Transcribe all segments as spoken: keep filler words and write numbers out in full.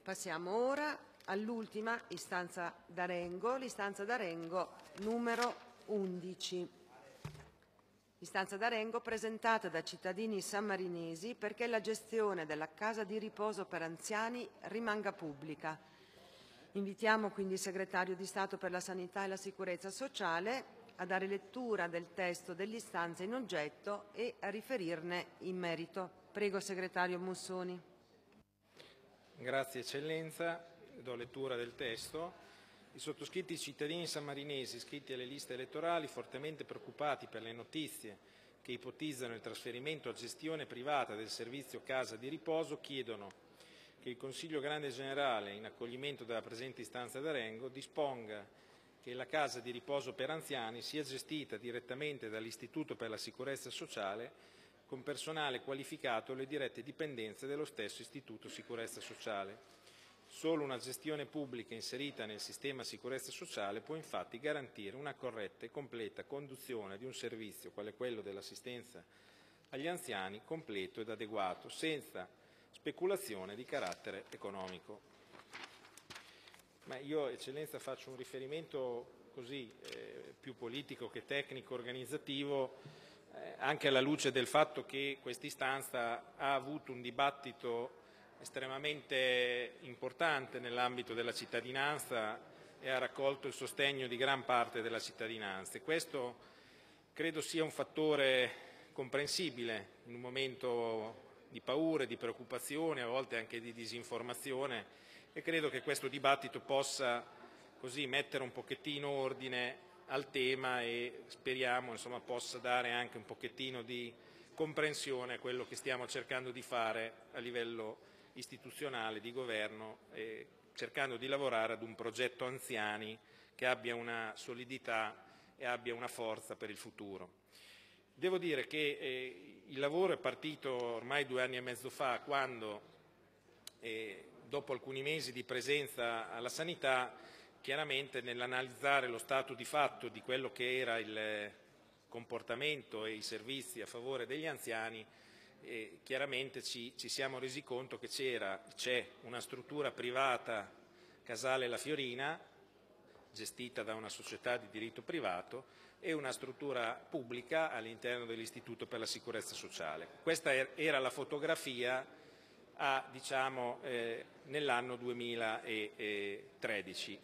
Passiamo ora all'ultima istanza d'Arengo, l'istanza d'Arengo numero undici. Istanza d'Arengo presentata da cittadini sammarinesi perché la gestione della casa di riposo per anziani rimanga pubblica. Invitiamo quindi il Segretario di Stato per la Sanità e la Sicurezza Sociale a dare lettura del testo dell'istanza in oggetto e a riferirne in merito. Prego, Segretario Mussoni. Grazie Eccellenza, do lettura del testo. I sottoscritti cittadini sammarinesi iscritti alle liste elettorali, fortemente preoccupati per le notizie che ipotizzano il trasferimento a gestione privata del servizio casa di riposo, chiedono che il Consiglio Grande Generale, in accoglimento della presente istanza d'Arengo, disponga che la casa di riposo per anziani sia gestita direttamente dall'Istituto per la Sicurezza Sociale con personale qualificato alle dirette dipendenze dello stesso Istituto Sicurezza Sociale. Solo una gestione pubblica inserita nel sistema sicurezza sociale può infatti garantire una corretta e completa conduzione di un servizio quale quello dell'assistenza agli anziani completo ed adeguato, senza speculazione di carattere economico. Ma io, Eccellenza, faccio un riferimento così eh, più politico che tecnico organizzativo, eh, anche alla luce del fatto che quest'istanza ha avuto un dibattito estremamente importante nell'ambito della cittadinanza e ha raccolto il sostegno di gran parte della cittadinanza. E questo credo sia un fattore comprensibile in un momento di paure, di preoccupazione, a volte anche di disinformazione, e credo che questo dibattito possa così mettere un pochettino ordine al tema e speriamo insomma, possa dare anche un pochettino di comprensione a quello che stiamo cercando di fare a livello istituzionale, di governo, e cercando di lavorare ad un progetto anziani che abbia una solidità e abbia una forza per il futuro. Devo dire che eh, il lavoro è partito ormai due anni e mezzo fa, quando eh, dopo alcuni mesi di presenza alla sanità, chiaramente nell'analizzare lo stato di fatto di quello che era il comportamento e i servizi a favore degli anziani, eh, chiaramente ci, ci siamo resi conto che c'è una struttura privata, Casale La Fiorina, gestita da una società di diritto privato, e una struttura pubblica all'interno dell'Istituto per la Sicurezza Sociale. Questa era la fotografia a, diciamo, eh, nell'anno duemilatredici.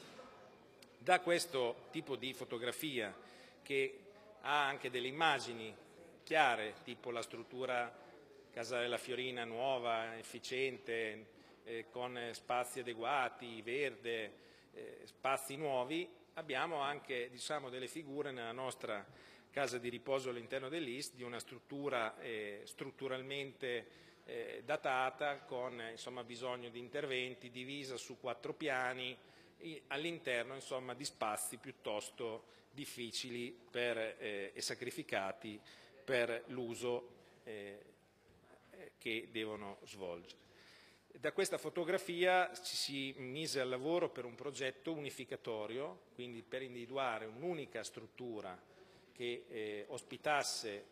Da questo tipo di fotografia, che ha anche delle immagini chiare, tipo la struttura Casale La Fiorina nuova, efficiente, eh, con spazi adeguati, verde, eh, spazi nuovi, abbiamo anche diciamo, delle figure nella nostra casa di riposo all'interno dell'I S di una struttura eh, strutturalmente eh, datata, con insomma, bisogno di interventi, divisa su quattro piani, all'interno insomma, di spazi piuttosto difficili per, eh, e sacrificati per l'uso eh, che devono svolgere. Da questa fotografia ci si mise al lavoro per un progetto unificatorio, quindi per individuare un'unica struttura che eh, ospitasse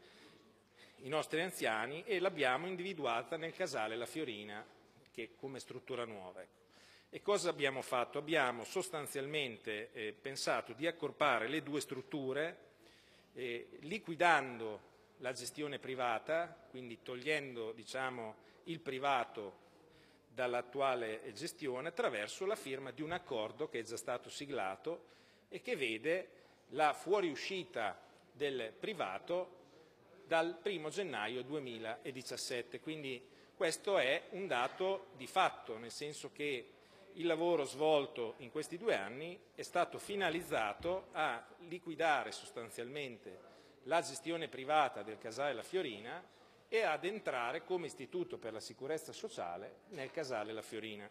i nostri anziani, e l'abbiamo individuata nel Casale La Fiorina, che come struttura nuova. Ecco. E cosa abbiamo fatto? Abbiamo sostanzialmente eh, pensato di accorpare le due strutture, eh, liquidando la gestione privata, quindi togliendo diciamo, il privato dall'attuale gestione, attraverso la firma di un accordo che è già stato siglato e che vede la fuoriuscita del privato dal primo gennaio duemiladiciassette. Quindi questo è un dato di fatto, nel senso che il lavoro svolto in questi due anni è stato finalizzato a liquidare sostanzialmente la gestione privata del Casale La Fiorina e ad entrare come Istituto per la Sicurezza Sociale nel Casale La Fiorina,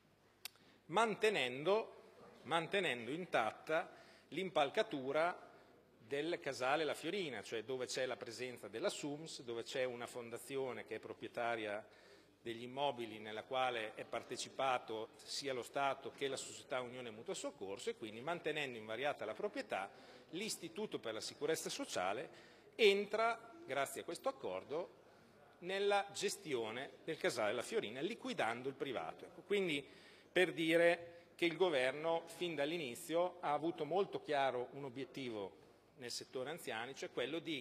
mantenendo, mantenendo intatta l'impalcatura del Casale La Fiorina, cioè dove c'è la presenza della S U M S, dove c'è una fondazione che è proprietaria degli immobili nella quale è partecipato sia lo Stato che la società Unione Mutuo Soccorso, e quindi mantenendo invariata la proprietà, l'Istituto per la Sicurezza Sociale entra, grazie a questo accordo, nella gestione del Casale La Fiorina, liquidando il privato. Ecco, quindi per dire che il Governo fin dall'inizio ha avuto molto chiaro un obiettivo nel settore anziani, cioè quello di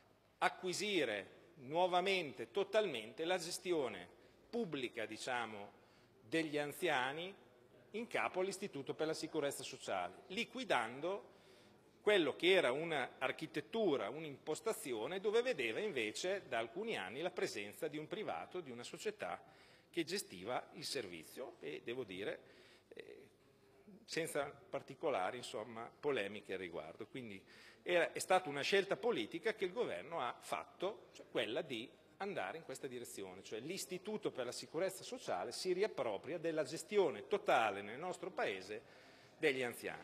acquisire nuovamente, totalmente, la gestione pubblica, diciamo, degli anziani in capo all'Istituto per la Sicurezza Sociale, liquidando quello che era un'architettura, un'impostazione dove vedeva invece da alcuni anni la presenza di un privato, di una società che gestiva il servizio e, devo dire, eh, senza particolari insomma, polemiche al riguardo. Quindi era, è stata una scelta politica che il Governo ha fatto, cioè quella di andare in questa direzione, cioè l'Istituto per la Sicurezza Sociale si riappropria della gestione totale nel nostro Paese degli anziani.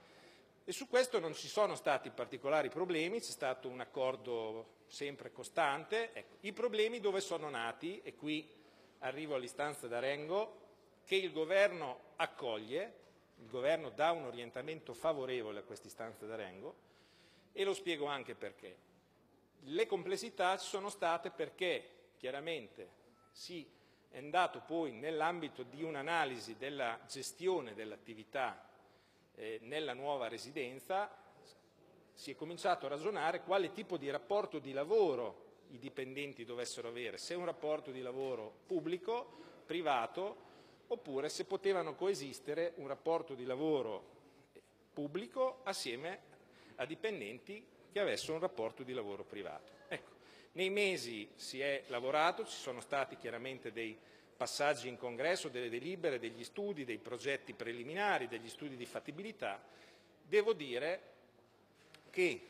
E su questo non ci sono stati particolari problemi, c'è stato un accordo sempre costante. Ecco, i problemi dove sono nati, e qui arrivo all'istanza d'Arengo, che il Governo accoglie, il Governo dà un orientamento favorevole a questa istanza d'Arengo, e lo spiego anche perché. Le complessità ci sono state perché chiaramente si è andato poi nell'ambito di un'analisi della gestione dell'attività eh, nella nuova residenza, si è cominciato a ragionare quale tipo di rapporto di lavoro i dipendenti dovessero avere, se un rapporto di lavoro pubblico, privato, oppure se potevano coesistere un rapporto di lavoro pubblico assieme a dipendenti che avessero un rapporto di lavoro privato. Ecco, nei mesi si è lavorato, ci sono stati chiaramente dei passaggi in congresso, delle delibere, degli studi, dei progetti preliminari, degli studi di fattibilità. Devo dire che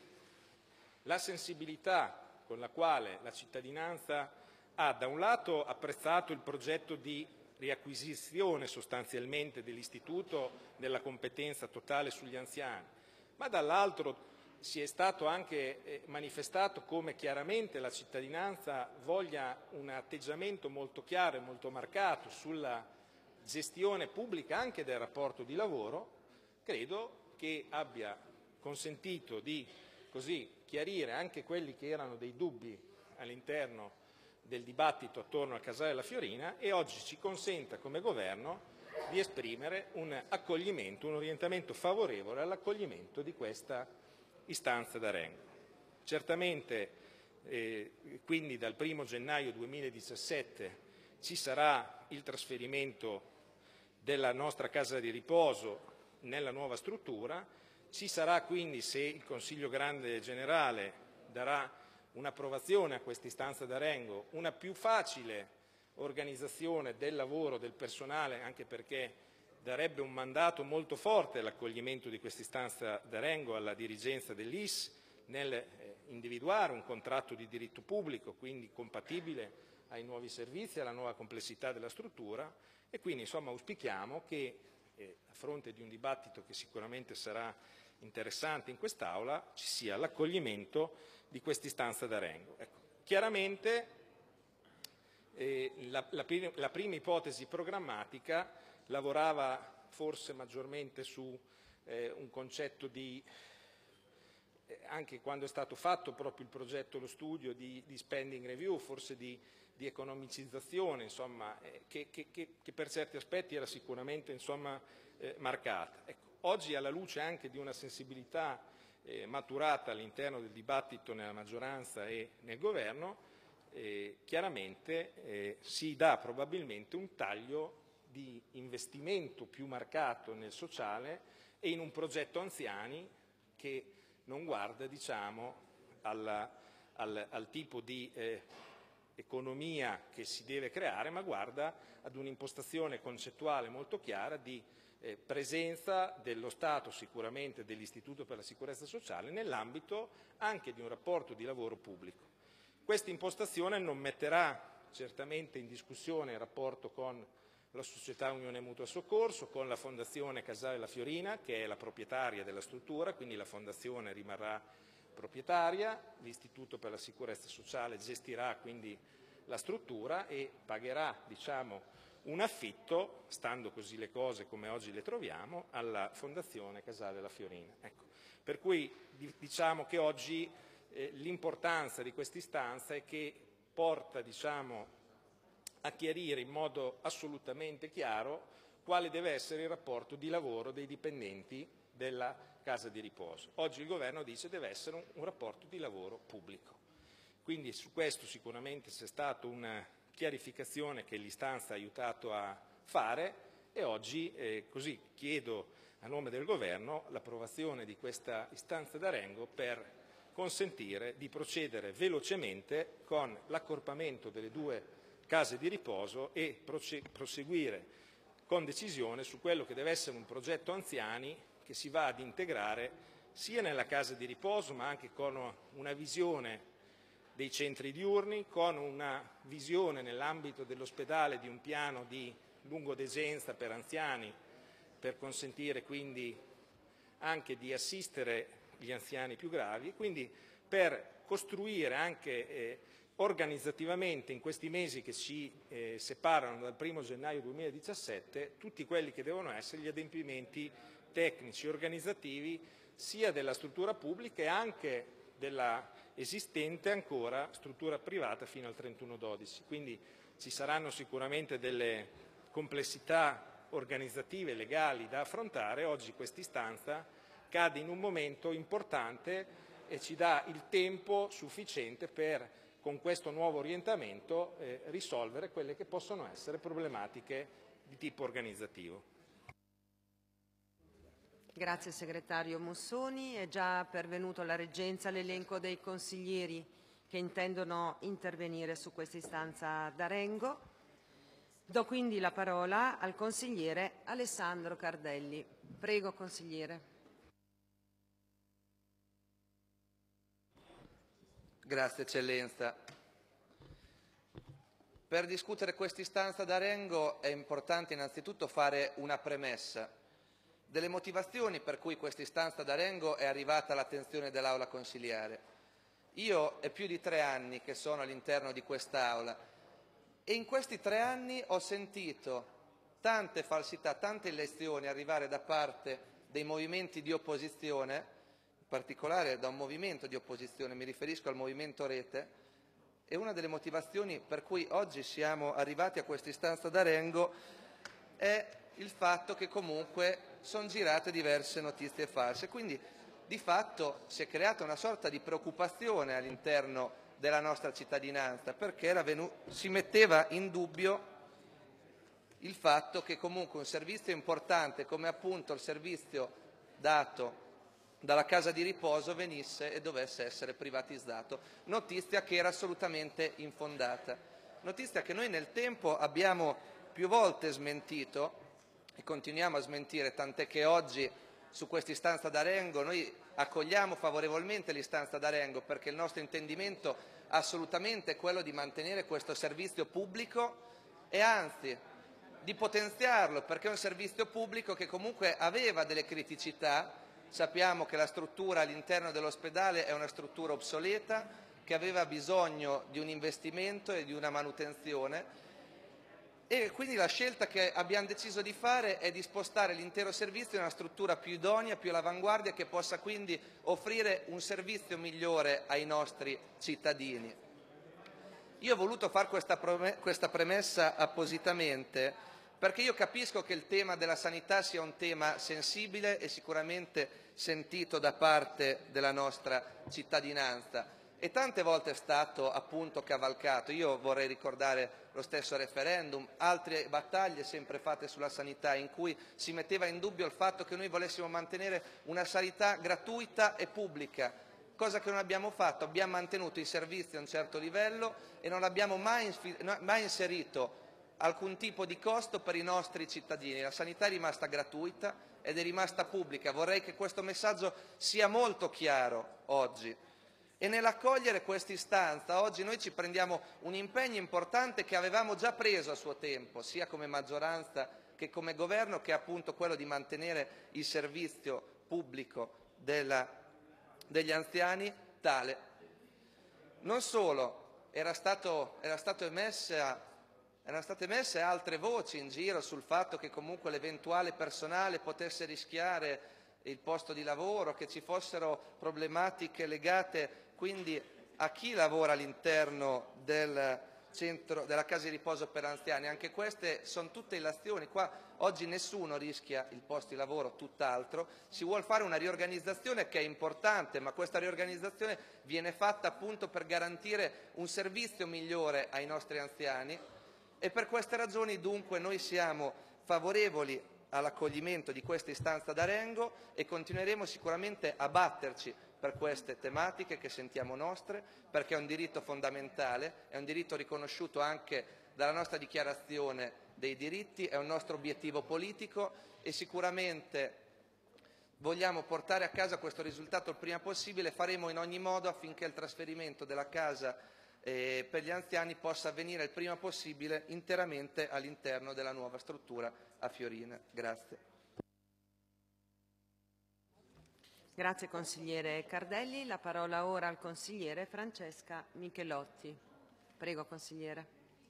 la sensibilità con la quale la cittadinanza ha da un lato apprezzato il progetto di riacquisizione sostanzialmente dell'istituto della competenza totale sugli anziani, ma dall'altro si è stato anche eh, manifestato come chiaramente la cittadinanza voglia un atteggiamento molto chiaro e molto marcato sulla gestione pubblica anche del rapporto di lavoro, credo che abbia consentito di così chiarire anche quelli che erano dei dubbi all'interno del dibattito attorno al Casale della Fiorina e oggi ci consenta come Governo di esprimere un accoglimento, un orientamento favorevole all'accoglimento di questa istanza d'Arengo. Certamente eh, quindi dal primo gennaio duemiladiciassette ci sarà il trasferimento della nostra casa di riposo nella nuova struttura, ci sarà quindi, se il Consiglio Grande Generale darà un'approvazione a questa istanza d'Arengo, una più facile organizzazione del lavoro del personale, anche perché darebbe un mandato molto forte all'accoglimento di questa istanza d'Arengo alla dirigenza dell'I S nel eh, individuare un contratto di diritto pubblico, quindi compatibile ai nuovi servizi, alla nuova complessità della struttura, e quindi insomma auspichiamo che eh, a fronte di un dibattito che sicuramente sarà interessante in quest'Aula ci sia l'accoglimento di questa istanza d'Arengo. Ecco, chiaramente eh, la, la, la prima ipotesi programmatica lavorava forse maggiormente su eh, un concetto di, eh, anche quando è stato fatto proprio il progetto, lo studio di, di spending review, forse di, di economicizzazione, insomma, eh, che, che, che per certi aspetti era sicuramente insomma, eh, marcata. Ecco, oggi alla luce anche di una sensibilità eh, maturata all'interno del dibattito nella maggioranza e nel Governo, eh, chiaramente eh, si dà probabilmente un taglio di investimento più marcato nel sociale e in un progetto anziani che non guarda diciamo, alla, al, al tipo di eh, economia che si deve creare, ma guarda ad un'impostazione concettuale molto chiara di eh, presenza dello Stato, sicuramente dell'Istituto per la Sicurezza Sociale, nell'ambito anche di un rapporto di lavoro pubblico. Questa impostazione non metterà certamente in discussione il rapporto con la Società Unione Mutua Soccorso, con la Fondazione Casale della Fiorina, che è la proprietaria della struttura, quindi la Fondazione rimarrà proprietaria, l'Istituto per la Sicurezza Sociale gestirà quindi la struttura e pagherà diciamo, un affitto, stando così le cose come oggi le troviamo, alla Fondazione Casale della Fiorina. Ecco, per cui diciamo che oggi eh, l'importanza di questa istanza è che porta diciamo, a chiarire in modo assolutamente chiaro quale deve essere il rapporto di lavoro dei dipendenti della casa di riposo. Oggi il Governo dice che deve essere un, un rapporto di lavoro pubblico. Quindi su questo sicuramente c'è stata una chiarificazione che l'istanza ha aiutato a fare e oggi eh, così chiedo a nome del Governo l'approvazione di questa istanza d'Arengo per consentire di procedere velocemente con l'accorpamento delle due case di riposo e proseguire con decisione su quello che deve essere un progetto anziani che si va ad integrare sia nella casa di riposo ma anche con una visione dei centri diurni, con una visione nell'ambito dell'ospedale di un piano di lungodegenza per anziani, per consentire quindi anche di assistere gli anziani più gravi, quindi per costruire anche eh, organizzativamente in questi mesi che ci eh, separano dal primo gennaio duemiladiciassette tutti quelli che devono essere gli adempimenti tecnici e organizzativi sia della struttura pubblica e anche della esistente ancora struttura privata fino al trentuno dodici. Quindi ci saranno sicuramente delle complessità organizzative e legali da affrontare. Oggi questa istanza cade in un momento importante e ci dà il tempo sufficiente per, con questo nuovo orientamento, eh, risolvere quelle che possono essere problematiche di tipo organizzativo. Grazie segretario Mussoni. È già pervenuto alla reggenza l'elenco dei consiglieri che intendono intervenire su questa istanza d'Arengo. Do quindi la parola al consigliere Alessandro Cardelli. Prego consigliere. Grazie Eccellenza. Per discutere questa istanza d'Arengo è importante innanzitutto fare una premessa delle motivazioni per cui questa istanza d'Arengo è arrivata all'attenzione dell'Aula consiliare. Io è più di tre anni che sono all'interno di quest'Aula e in questi tre anni ho sentito tante falsità, tante illezioni arrivare da parte dei movimenti di opposizione, in particolare da un movimento di opposizione, mi riferisco al Movimento Rete, e una delle motivazioni per cui oggi siamo arrivati a questa istanza d'Arengo è il fatto che comunque sono girate diverse notizie false. Quindi di fatto si è creata una sorta di preoccupazione all'interno della nostra cittadinanza perché era venuto, si metteva in dubbio il fatto che comunque un servizio importante come appunto il servizio dato dalla casa di riposo venisse e dovesse essere privatizzato, notizia che era assolutamente infondata, notizia che noi nel tempo abbiamo più volte smentito e continuiamo a smentire, tant'è che oggi su questa istanza d'Arengo noi accogliamo favorevolmente l'istanza d'Arengo perché il nostro intendimento assolutamente è quello di mantenere questo servizio pubblico e anzi di potenziarlo perché è un servizio pubblico che comunque aveva delle criticità. Sappiamo che la struttura all'interno dell'ospedale è una struttura obsoleta che aveva bisogno di un investimento e di una manutenzione. E quindi la scelta che abbiamo deciso di fare è di spostare l'intero servizio in una struttura più idonea, più all'avanguardia, che possa quindi offrire un servizio migliore ai nostri cittadini. Io ho voluto fare questa, questa premessa appositamente perché io capisco che il tema della sanità sia un tema sensibile e sicuramente sentito da parte della nostra cittadinanza. E tante volte è stato appunto cavalcato. Io vorrei ricordare lo stesso referendum, altre battaglie sempre fatte sulla sanità in cui si metteva in dubbio il fatto che noi volessimo mantenere una sanità gratuita e pubblica, cosa che non abbiamo fatto. Abbiamo mantenuto i servizi a un certo livello e non abbiamo mai, mai inserito alcun tipo di costo per i nostri cittadini. La sanità è rimasta gratuita ed è rimasta pubblica. Vorrei che questo messaggio sia molto chiaro oggi. E nell'accogliere questa istanza, oggi noi ci prendiamo un impegno importante che avevamo già preso a suo tempo, sia come maggioranza che come governo, che è appunto quello di mantenere il servizio pubblico della, degli anziani tale. Non solo, era stato, era stato emessa, erano state emesse altre voci in giro sul fatto che comunque l'eventuale personale potesse rischiare il posto di lavoro, che ci fossero problematiche legate quindi a chi lavora all'interno del, centro, della casa di riposo per anziani. Anche queste sono tutte illazioni. Qua oggi nessuno rischia il posto di lavoro, tutt'altro. Si vuole fare una riorganizzazione che è importante, ma questa riorganizzazione viene fatta appunto per garantire un servizio migliore ai nostri anziani, e per queste ragioni dunque noi siamo favorevoli all'accoglimento di questa istanza d'Arengo e continueremo sicuramente a batterci per queste tematiche che sentiamo nostre, perché è un diritto fondamentale, è un diritto riconosciuto anche dalla nostra dichiarazione dei diritti, è un nostro obiettivo politico e sicuramente vogliamo portare a casa questo risultato il prima possibile. Faremo in ogni modo affinché il trasferimento della casa eh, per gli anziani possa avvenire il prima possibile interamente all'interno della nuova struttura a Fiorina. Grazie. Grazie consigliere Cardelli. La parola ora al consigliere Francesca Michelotti. Prego consigliere.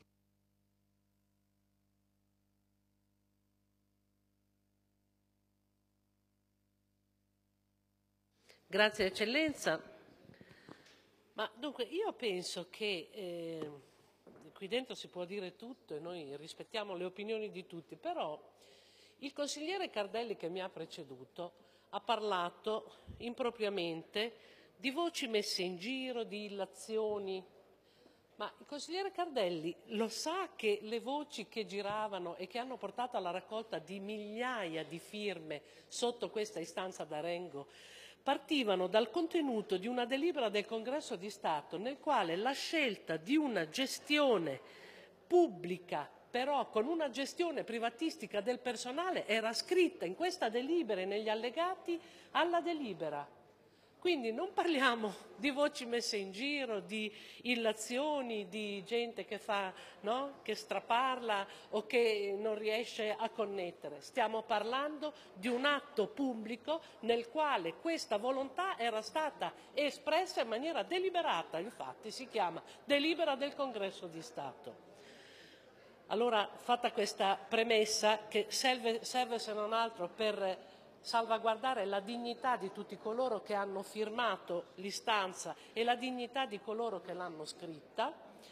Grazie Eccellenza. Ma dunque io penso che eh, qui dentro si può dire tutto e noi rispettiamo le opinioni di tutti, però il consigliere Cardelli che mi ha preceduto ha parlato impropriamente di voci messe in giro, di illazioni. Ma il consigliere Cardelli lo sa che le voci che giravano e che hanno portato alla raccolta di migliaia di firme sotto questa istanza d'Arengo partivano dal contenuto di una delibera del Congresso di Stato nel quale la scelta di una gestione pubblica però con una gestione privatistica del personale era scritta in questa delibera e negli allegati alla delibera. Quindi non parliamo di voci messe in giro, di illazioni, di gente che fa, no? che straparla o che non riesce a connettere. Stiamo parlando di un atto pubblico nel quale questa volontà era stata espressa in maniera deliberata, infatti si chiama delibera del Congresso di Stato. Allora, fatta questa premessa, che serve, serve se non altro per salvaguardare la dignità di tutti coloro che hanno firmato l'istanza e la dignità di coloro che l'hanno scritta,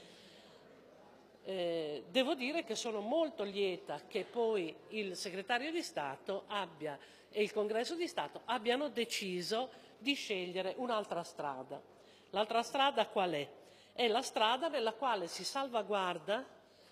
eh, devo dire che sono molto lieta che poi il segretario di Stato abbia, e il Congresso di Stato abbiano deciso di scegliere un'altra strada. L'altra strada qual è? È la strada nella quale si salvaguarda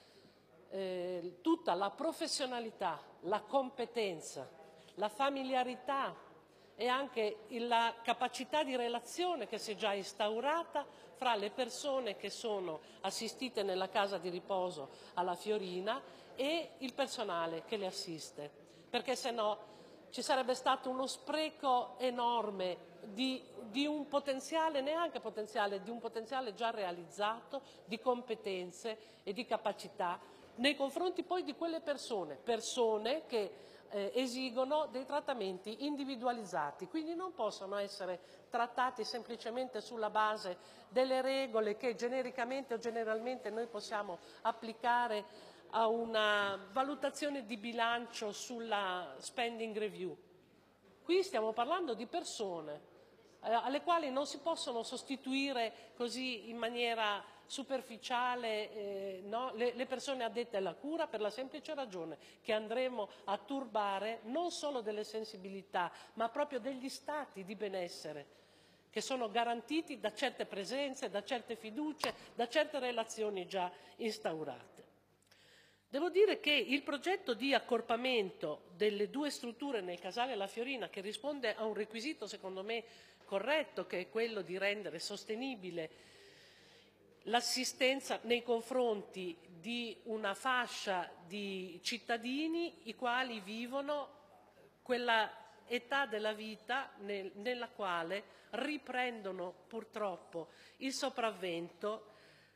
Eh, tutta la professionalità, la competenza, la familiarità e anche la capacità di relazione che si è già instaurata fra le persone che sono assistite nella casa di riposo alla Fiorina e il personale che le assiste, perché se no ci sarebbe stato uno spreco enorme di, di un potenziale, neanche potenziale, di un potenziale già realizzato, di competenze e di capacità nei confronti poi di quelle persone, persone che eh, esigono dei trattamenti individualizzati, quindi non possono essere trattati semplicemente sulla base delle regole che genericamente o generalmente noi possiamo applicare a una valutazione di bilancio sulla spending review. Qui stiamo parlando di persone eh, alle quali non si possono sostituire così in maniera superficiale eh, no? le, le persone addette alla cura, per la semplice ragione che andremo a turbare non solo delle sensibilità ma proprio degli stati di benessere che sono garantiti da certe presenze, da certe fiducie, da certe relazioni già instaurate. Devo dire che il progetto di accorpamento delle due strutture nel Casale La Fiorina, che risponde a un requisito secondo me corretto, che è quello di rendere sostenibile l'assistenza nei confronti di una fascia di cittadini i quali vivono quella età della vita nel, nella quale riprendono purtroppo il sopravvento,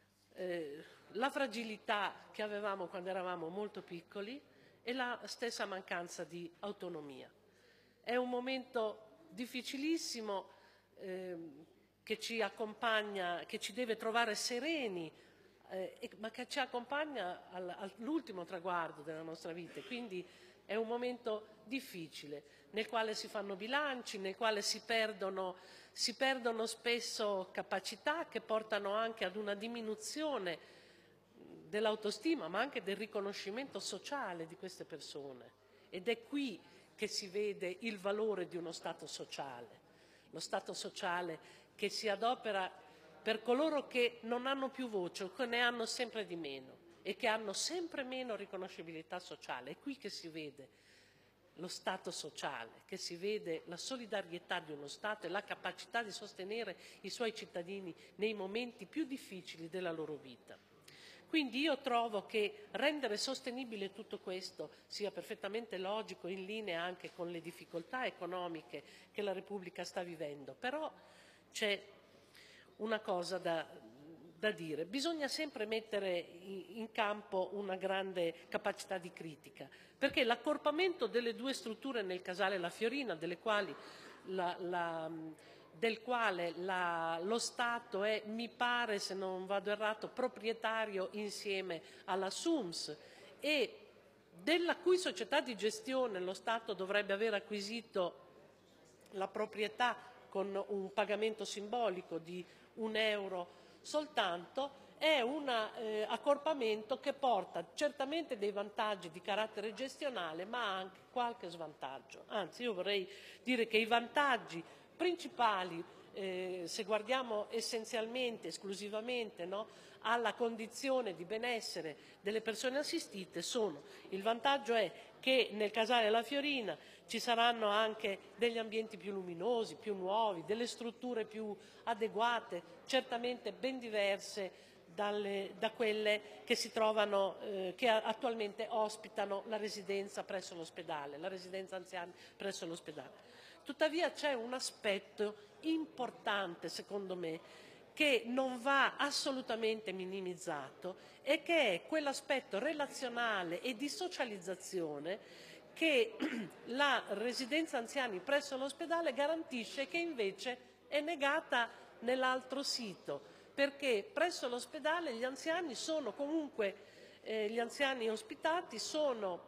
eh, la fragilità che avevamo quando eravamo molto piccoli e la stessa mancanza di autonomia. È un momento difficilissimo eh, che ci accompagna, che ci deve trovare sereni, eh, ma che ci accompagna al, all'ultimo traguardo della nostra vita. Quindi è un momento difficile, nel quale si fanno bilanci, nel quale si perdono, si perdono spesso capacità che portano anche ad una diminuzione dell'autostima, ma anche del riconoscimento sociale di queste persone. Ed è qui che si vede il valore di uno Stato sociale, lo Stato sociale che si adopera per coloro che non hanno più voce o che ne hanno sempre di meno e che hanno sempre meno riconoscibilità sociale. È qui che si vede lo Stato sociale, che si vede la solidarietà di uno Stato e la capacità di sostenere i suoi cittadini nei momenti più difficili della loro vita. Quindi io trovo che rendere sostenibile tutto questo sia perfettamente logico, in linea anche con le difficoltà economiche che la Repubblica sta vivendo. Però c'è una cosa da, da dire. Bisogna sempre mettere in campo una grande capacità di critica, perché l'accorpamento delle due strutture nel Casale La Fiorina, delle quali la, la del quale la, lo Stato è, mi pare, se non vado errato, proprietario insieme alla S U M S e della cui società di gestione lo Stato dovrebbe aver acquisito la proprietà con un pagamento simbolico di un euro soltanto, è un eh, accorpamento che porta certamente dei vantaggi di carattere gestionale, ma anche qualche svantaggio. Anzi, io vorrei dire che i vantaggi principali, eh, se guardiamo essenzialmente, esclusivamente, no, alla condizione di benessere delle persone assistite, sono: il vantaggio è che nel Casale La Fiorina ci saranno anche degli ambienti più luminosi, più nuovi, delle strutture più adeguate, certamente ben diverse dalle, da quelle che si trovano, eh, che attualmente ospitano la residenza presso l'ospedale, la residenza anziani presso l'ospedale. Tuttavia c'è un aspetto importante, secondo me, che non va assolutamente minimizzato e che è quell'aspetto relazionale e di socializzazione che la residenza anziani presso l'ospedale garantisce, che invece è negata nell'altro sito, perché presso l'ospedale gli anziani sono comunque, eh, gli anziani ospitati sono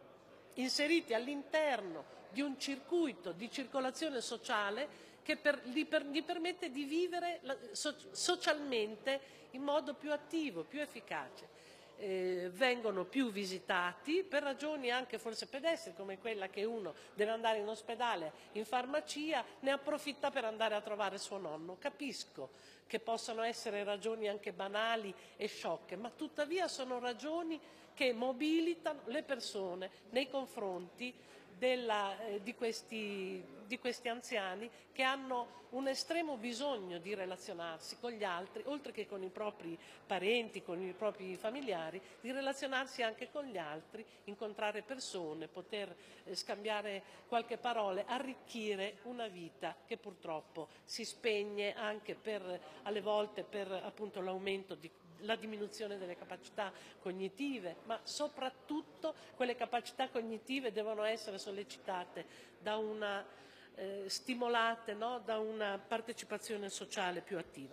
inseriti all'interno di un circuito di circolazione sociale che per, gli, per, gli permette di vivere la, so, socialmente in modo più attivo, più efficace. Eh, vengono più visitati per ragioni anche forse pedestri, come quella che uno deve andare in ospedale, in farmacia, ne approfitta per andare a trovare suo nonno. Capisco che possano essere ragioni anche banali e sciocche, ma tuttavia sono ragioni che mobilitano le persone nei confronti della, eh, di, questi, di questi anziani che hanno un estremo bisogno di relazionarsi con gli altri, oltre che con i propri parenti, con i propri familiari, di relazionarsi anche con gli altri, incontrare persone, poter eh, scambiare qualche parola, arricchire una vita che purtroppo si spegne anche per, alle volte per appunto l'aumento di la diminuzione delle capacità cognitive, ma soprattutto quelle capacità cognitive devono essere sollecitate da una, eh, stimolate, no? Da una partecipazione sociale più attiva.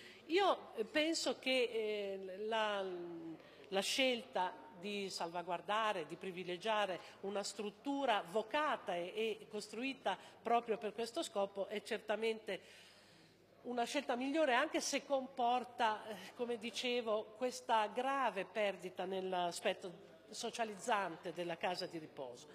Io penso che eh, la, la scelta di salvaguardare, di privilegiare una struttura vocata e, e costruita proprio per questo scopo è certamente una scelta migliore, anche se comporta, come dicevo, questa grave perdita nell'aspetto socializzante della casa di riposo.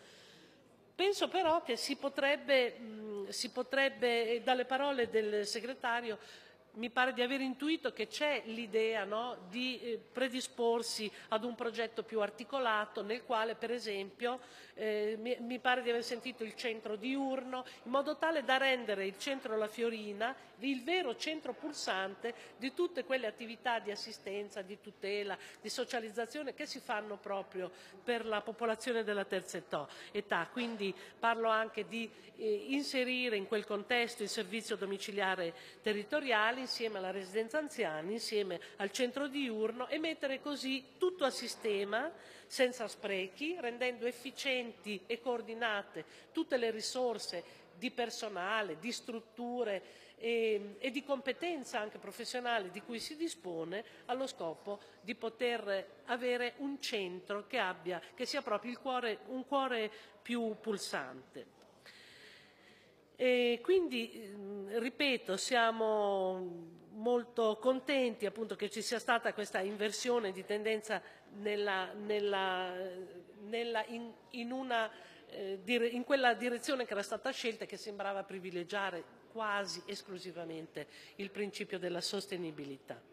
Penso però che si potrebbe, mh, si potrebbe, dalle parole del segretario, mi pare di aver intuito che c'è l'idea, no, di eh, predisporsi ad un progetto più articolato nel quale, per esempio, eh, mi, mi pare di aver sentito il centro diurno, in modo tale da rendere il centro La Fiorina il vero centro pulsante di tutte quelle attività di assistenza, di tutela, di socializzazione che si fanno proprio per la popolazione della terza età. Quindi parlo anche di eh, inserire in quel contesto il servizio domiciliare territoriale insieme alla residenza anziani, insieme al centro diurno, e mettere così tutto a sistema senza sprechi, rendendo efficienti e coordinate tutte le risorse di personale, di strutture e, e di competenza anche professionale di cui si dispone, allo scopo di poter avere un centro che, abbia, che sia proprio il cuore, un cuore più pulsante. E quindi, ripeto, siamo molto contenti appunto che ci sia stata questa inversione di tendenza nella, nella, nella, in, in, una, eh, in quella direzione che era stata scelta e che sembrava privilegiare quasi esclusivamente il principio della sostenibilità.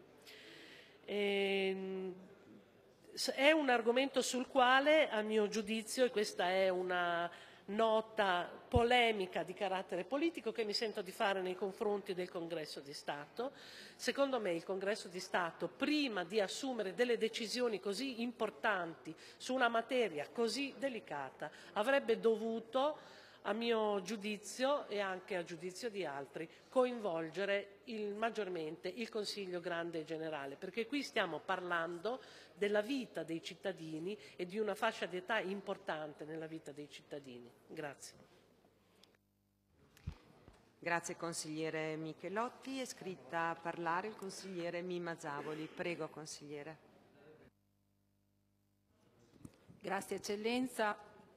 E, è un argomento sul quale, a mio giudizio, e questa è una nota polemica di carattere politico che mi sento di fare nei confronti del Congresso di Stato. Secondo me il Congresso di Stato, prima di assumere delle decisioni così importanti su una materia così delicata, avrebbe dovuto, a mio giudizio e anche a giudizio di altri, coinvolgere il, maggiormente il Consiglio Grande e Generale, perché qui stiamo parlando della vita dei cittadini e di una fascia di età importante nella vita dei cittadini. Grazie. Grazie consigliere Michelotti. È scritta a parlare il consigliere Mimma Zavoli. Prego consigliere. Grazie eccellenza.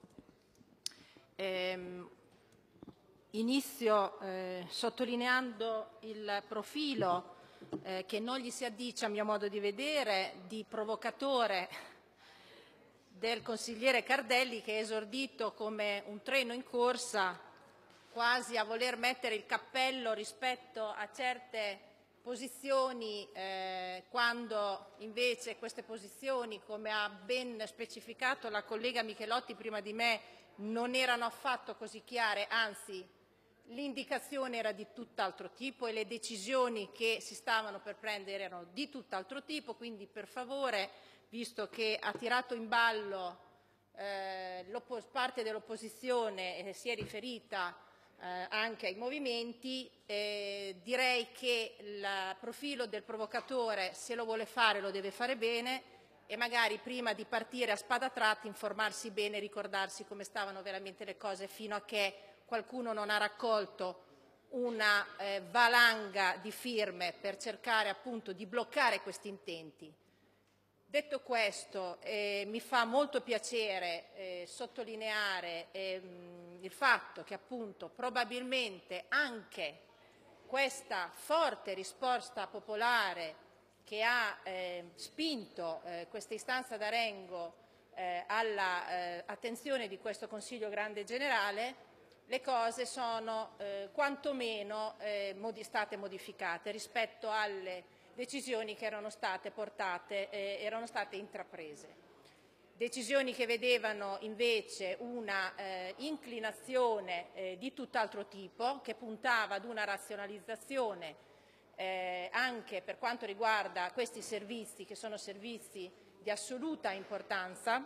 Eh, inizio eh, sottolineando il profilo eh, che non gli si addice, a mio modo di vedere, di provocatore del consigliere Cardelli, che è esordito come un treno in corsa, quasi a voler mettere il cappello rispetto a certe posizioni, eh, quando invece queste posizioni, come ha ben specificato la collega Michelotti prima di me, non erano affatto così chiare, anzi l'indicazione era di tutt'altro tipo e le decisioni che si stavano per prendere erano di tutt'altro tipo, quindi per favore, visto che ha tirato in ballo eh, parte dell'opposizione e si è riferita eh, anche ai movimenti, eh, direi che il profilo del provocatore, se lo vuole fare, lo deve fare bene e magari prima di partire a spada tratta informarsi bene e ricordarsi come stavano veramente le cose fino a che qualcuno non ha raccolto una eh, valanga di firme per cercare appunto di bloccare questi intenti. Detto questo, eh, mi fa molto piacere eh, sottolineare eh, mh, il fatto che appunto probabilmente anche questa forte risposta popolare che ha eh, spinto eh, questa istanza d'Arengo eh, all'attenzione eh, di questo Consiglio Grande Generale, le cose sono eh, quantomeno eh, modi- state modificate rispetto alle decisioni che erano state portate, eh, erano state intraprese. Decisioni che vedevano invece una eh, inclinazione eh, di tutt'altro tipo, che puntava ad una razionalizzazione eh, anche per quanto riguarda questi servizi, che sono servizi di assoluta importanza,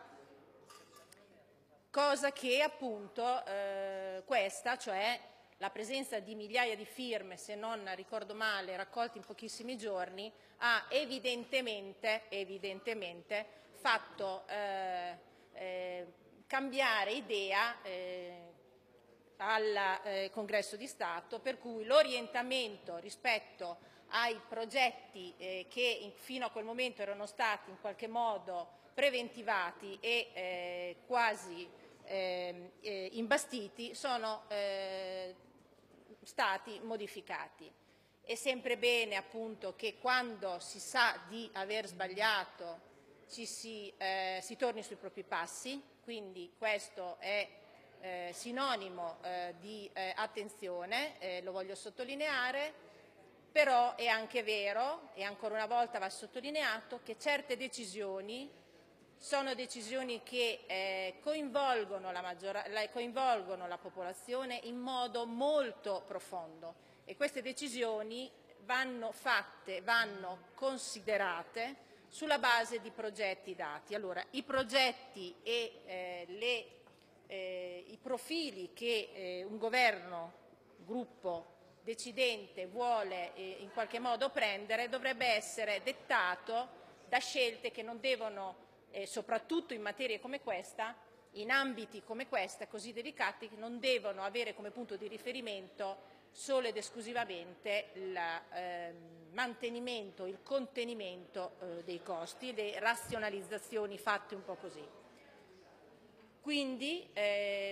cosa che appunto eh, questa, cioè la presenza di migliaia di firme, se non ricordo male, raccolte in pochissimi giorni, ha evidentemente, evidentemente fatto eh, eh, cambiare idea eh, al eh, Congresso di Stato, per cui l'orientamento rispetto ai progetti eh, che in, fino a quel momento erano stati in qualche modo preventivati e eh, quasi eh, eh, imbastiti sono eh, stati modificati. È sempre bene appunto che quando si sa di aver sbagliato ci si, eh, si torni sui propri passi, quindi questo è eh, sinonimo eh, di eh, attenzione, eh, lo voglio sottolineare, però è anche vero, e ancora una volta va sottolineato, che certe decisioni sono decisioni che eh, coinvolgono, la maggiora, la, coinvolgono la popolazione in modo molto profondo e queste decisioni vanno fatte, vanno considerate sulla base di progetti dati. Allora, i progetti e eh, le, eh, i profili che eh, un governo, gruppo decidente vuole eh, in qualche modo prendere dovrebbe essere dettato da scelte che non devono Eh, soprattutto in materie come questa, in ambiti come questa, così delicati, che non devono avere come punto di riferimento solo ed esclusivamente il eh, mantenimento, il contenimento eh, dei costi, le razionalizzazioni fatte un po' così. Quindi ehm,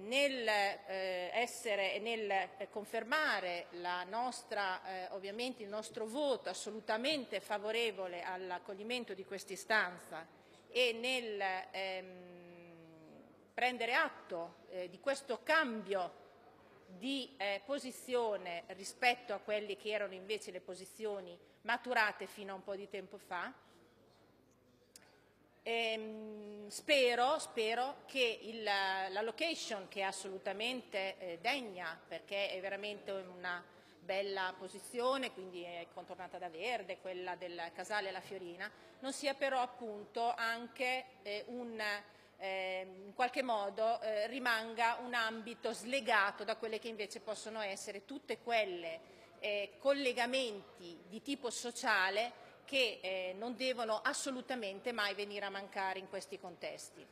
nel, eh, essere, nel eh, confermare la nostra, eh, ovviamente il nostro voto assolutamente favorevole all'accoglimento di questa istanza e nel ehm, prendere atto eh, di questo cambio di eh, posizione rispetto a quelle che erano invece le posizioni maturate fino a un po' di tempo fa. Ehm, spero, spero che il, la location, che è assolutamente eh, degna, perché è veramente una bella posizione, quindi è contornata da verde, quella del Casale La Fiorina, non sia però appunto anche eh, un Eh, in qualche modo eh, rimanga un ambito slegato da quelle che invece possono essere tutte quelle eh, collegamenti di tipo sociale che eh, non devono assolutamente mai venire a mancare in questi contesti.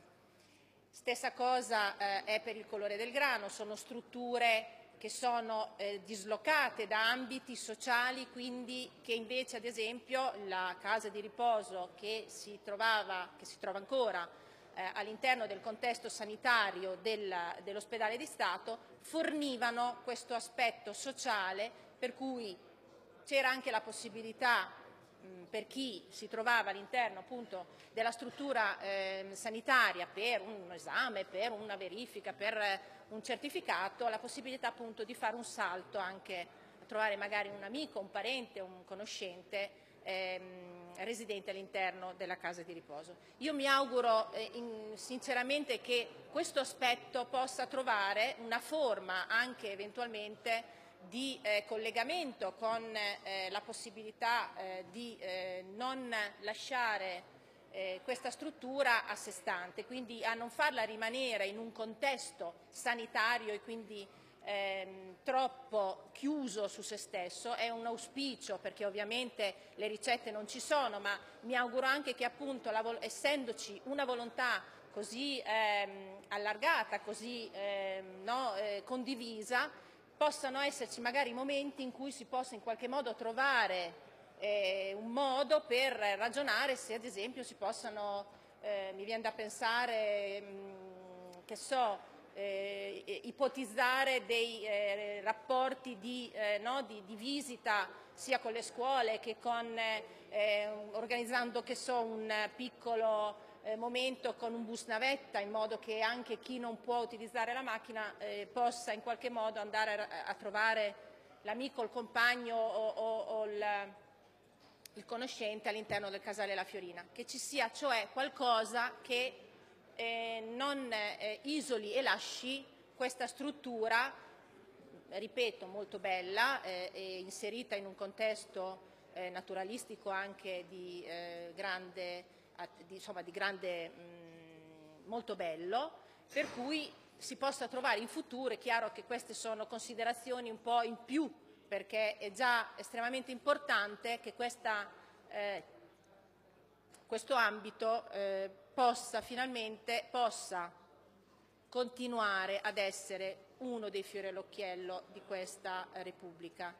Stessa cosa eh, è per il colore del grano, sono strutture che sono eh, dislocate da ambiti sociali, quindi che invece ad esempio la casa di riposo che si trovava, che si trova ancora all'interno del contesto sanitario del, dell'ospedale di Stato fornivano questo aspetto sociale, per cui c'era anche la possibilità mh, per chi si trovava all'interno appunto della struttura eh, sanitaria per un esame, per una verifica, per eh, un certificato, la possibilità appunto di fare un salto anche a trovare magari un amico, un parente, un conoscente ehm, residente all'interno della casa di riposo. Io mi auguro eh, in, sinceramente che questo aspetto possa trovare una forma anche eventualmente di eh, collegamento con eh, la possibilità eh, di eh, non lasciare eh, questa struttura a sé stante, quindi a non farla rimanere in un contesto sanitario e quindi Ehm, troppo chiuso su se stesso. È un auspicio, perché ovviamente le ricette non ci sono, ma mi auguro anche che appunto la, essendoci una volontà così ehm, allargata, così ehm, no, eh, condivisa, possano esserci magari momenti in cui si possa in qualche modo trovare eh, un modo per ragionare se ad esempio si possano, eh, mi viene da pensare, mh, che so, Eh, ipotizzare dei eh, rapporti di, eh, no, di, di visita sia con le scuole che con, eh, organizzando che so, un piccolo eh, momento con un bus navetta, in modo che anche chi non può utilizzare la macchina eh, possa in qualche modo andare a, a trovare l'amico, il compagno o, o, o il, il conoscente all'interno del Casale La Fiorina, che ci sia cioè qualcosa che Eh, non eh, isoli e lasci questa struttura, ripeto, molto bella, eh, e inserita in un contesto eh, naturalistico anche di eh, grande, di, insomma, di grande mh, molto bello, per cui si possa trovare in futuro. È chiaro che queste sono considerazioni un po' in più, perché è già estremamente importante che questa, eh, questo ambito eh, possa finalmente possa continuare ad essere uno dei fiori all'occhiello di questa Repubblica.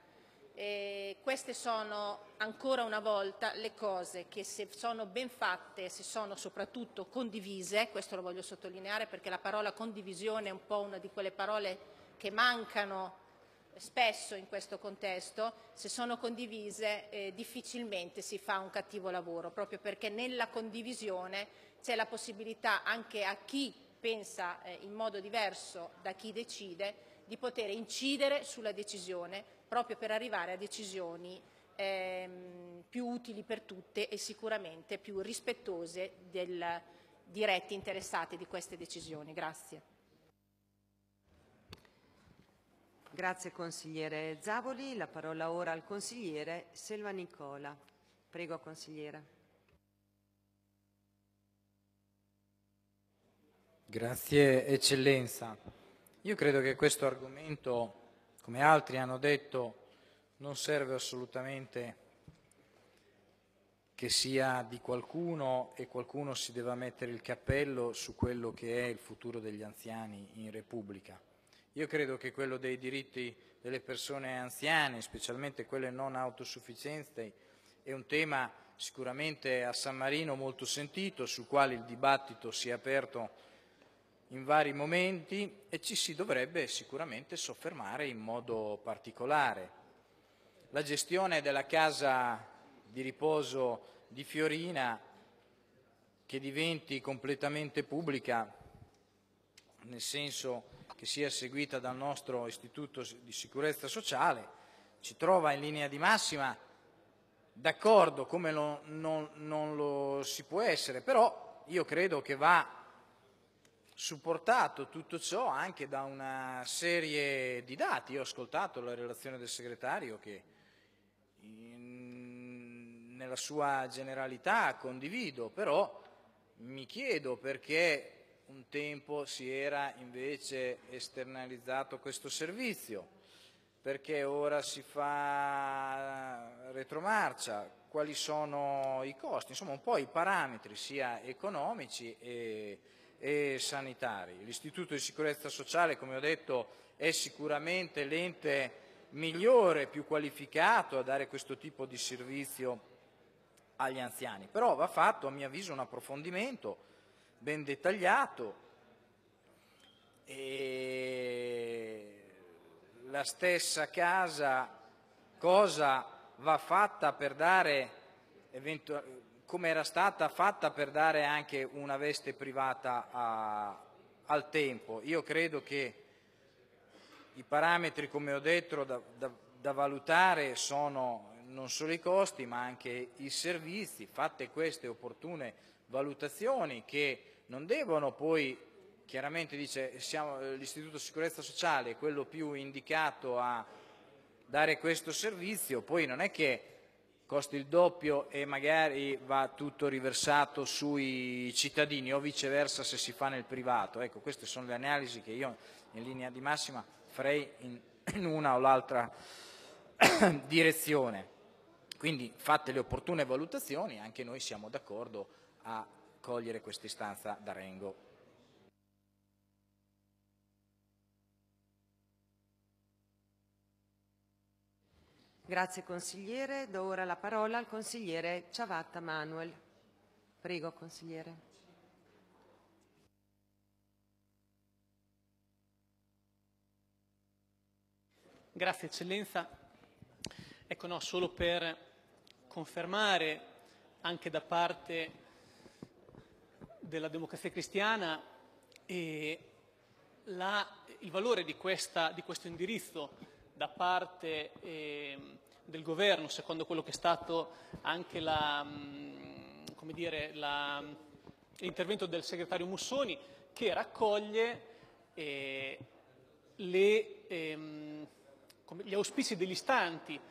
E queste sono ancora una volta le cose che, se sono ben fatte, se sono soprattutto condivise, questo lo voglio sottolineare perché la parola condivisione è un po' una di quelle parole che mancano spesso in questo contesto, se sono condivise eh, difficilmente si fa un cattivo lavoro, proprio perché nella condivisione c'è la possibilità anche a chi pensa eh, in modo diverso da chi decide di poter incidere sulla decisione, proprio per arrivare a decisioni ehm, più utili per tutte e sicuramente più rispettose dei diretti interessati di queste decisioni. Grazie. Grazie consigliere Zavoli. La parola ora al consigliere Selva Nicola. Prego, consigliere. Grazie Eccellenza. Io credo che questo argomento, come altri hanno detto, non serve assolutamente che sia di qualcuno e qualcuno si deve mettere il cappello su quello che è il futuro degli anziani in Repubblica. Io credo che quello dei diritti delle persone anziane, specialmente quelle non autosufficienti, è un tema sicuramente a San Marino molto sentito, sul quale il dibattito si è aperto in vari momenti e ci si dovrebbe sicuramente soffermare in modo particolare. La gestione della casa di riposo di Fiorina, che diventi completamente pubblica, nel senso che sia seguita dal nostro Istituto di Sicurezza Sociale, ci trova in linea di massima d'accordo, come lo, non, non lo si può essere, però io credo che va supportato tutto ciò anche da una serie di dati. Io ho ascoltato la relazione del segretario che in, nella sua generalità condivido, però mi chiedo perché un tempo si era invece esternalizzato questo servizio, perché ora si fa retromarcia, quali sono i costi, insomma un po' i parametri sia economici e, e sanitari. L'Istituto di Sicurezza Sociale, come ho detto, è sicuramente l'ente migliore, più qualificato a dare questo tipo di servizio agli anziani, però va fatto a mio avviso un approfondimento ben dettagliato e la stessa casa cosa va fatta per dare, come era stata fatta per dare anche una veste privata a, al tempo. Io credo che i parametri, come ho detto, da, da, da valutare sono non solo i costi ma anche i servizi. Fatte queste opportune valutazioni che non devono poi, chiaramente dice l'Istituto di Sicurezza Sociale è quello più indicato a dare questo servizio, poi non è che costi il doppio e magari va tutto riversato sui cittadini o viceversa se si fa nel privato. Ecco, queste sono le analisi che io in linea di massima farei in, in una o l'altra direzione. Quindi fatte le opportune valutazioni anche noi siamo d'accordo a cogliere questa istanza d'Arengo. Grazie consigliere. Do ora la parola al consigliere Ciavatta Manuel. Prego consigliere. Grazie Eccellenza. Ecco, no, solo per confermare anche da parte della Democrazia Cristiana e la, il valore di, questa, di questo indirizzo da parte eh, del Governo, secondo quello che è stato anche la, mh, come dire, la, l'intervento del segretario Mussoni, che raccoglie eh, le, ehm, come, gli auspici degli istanti,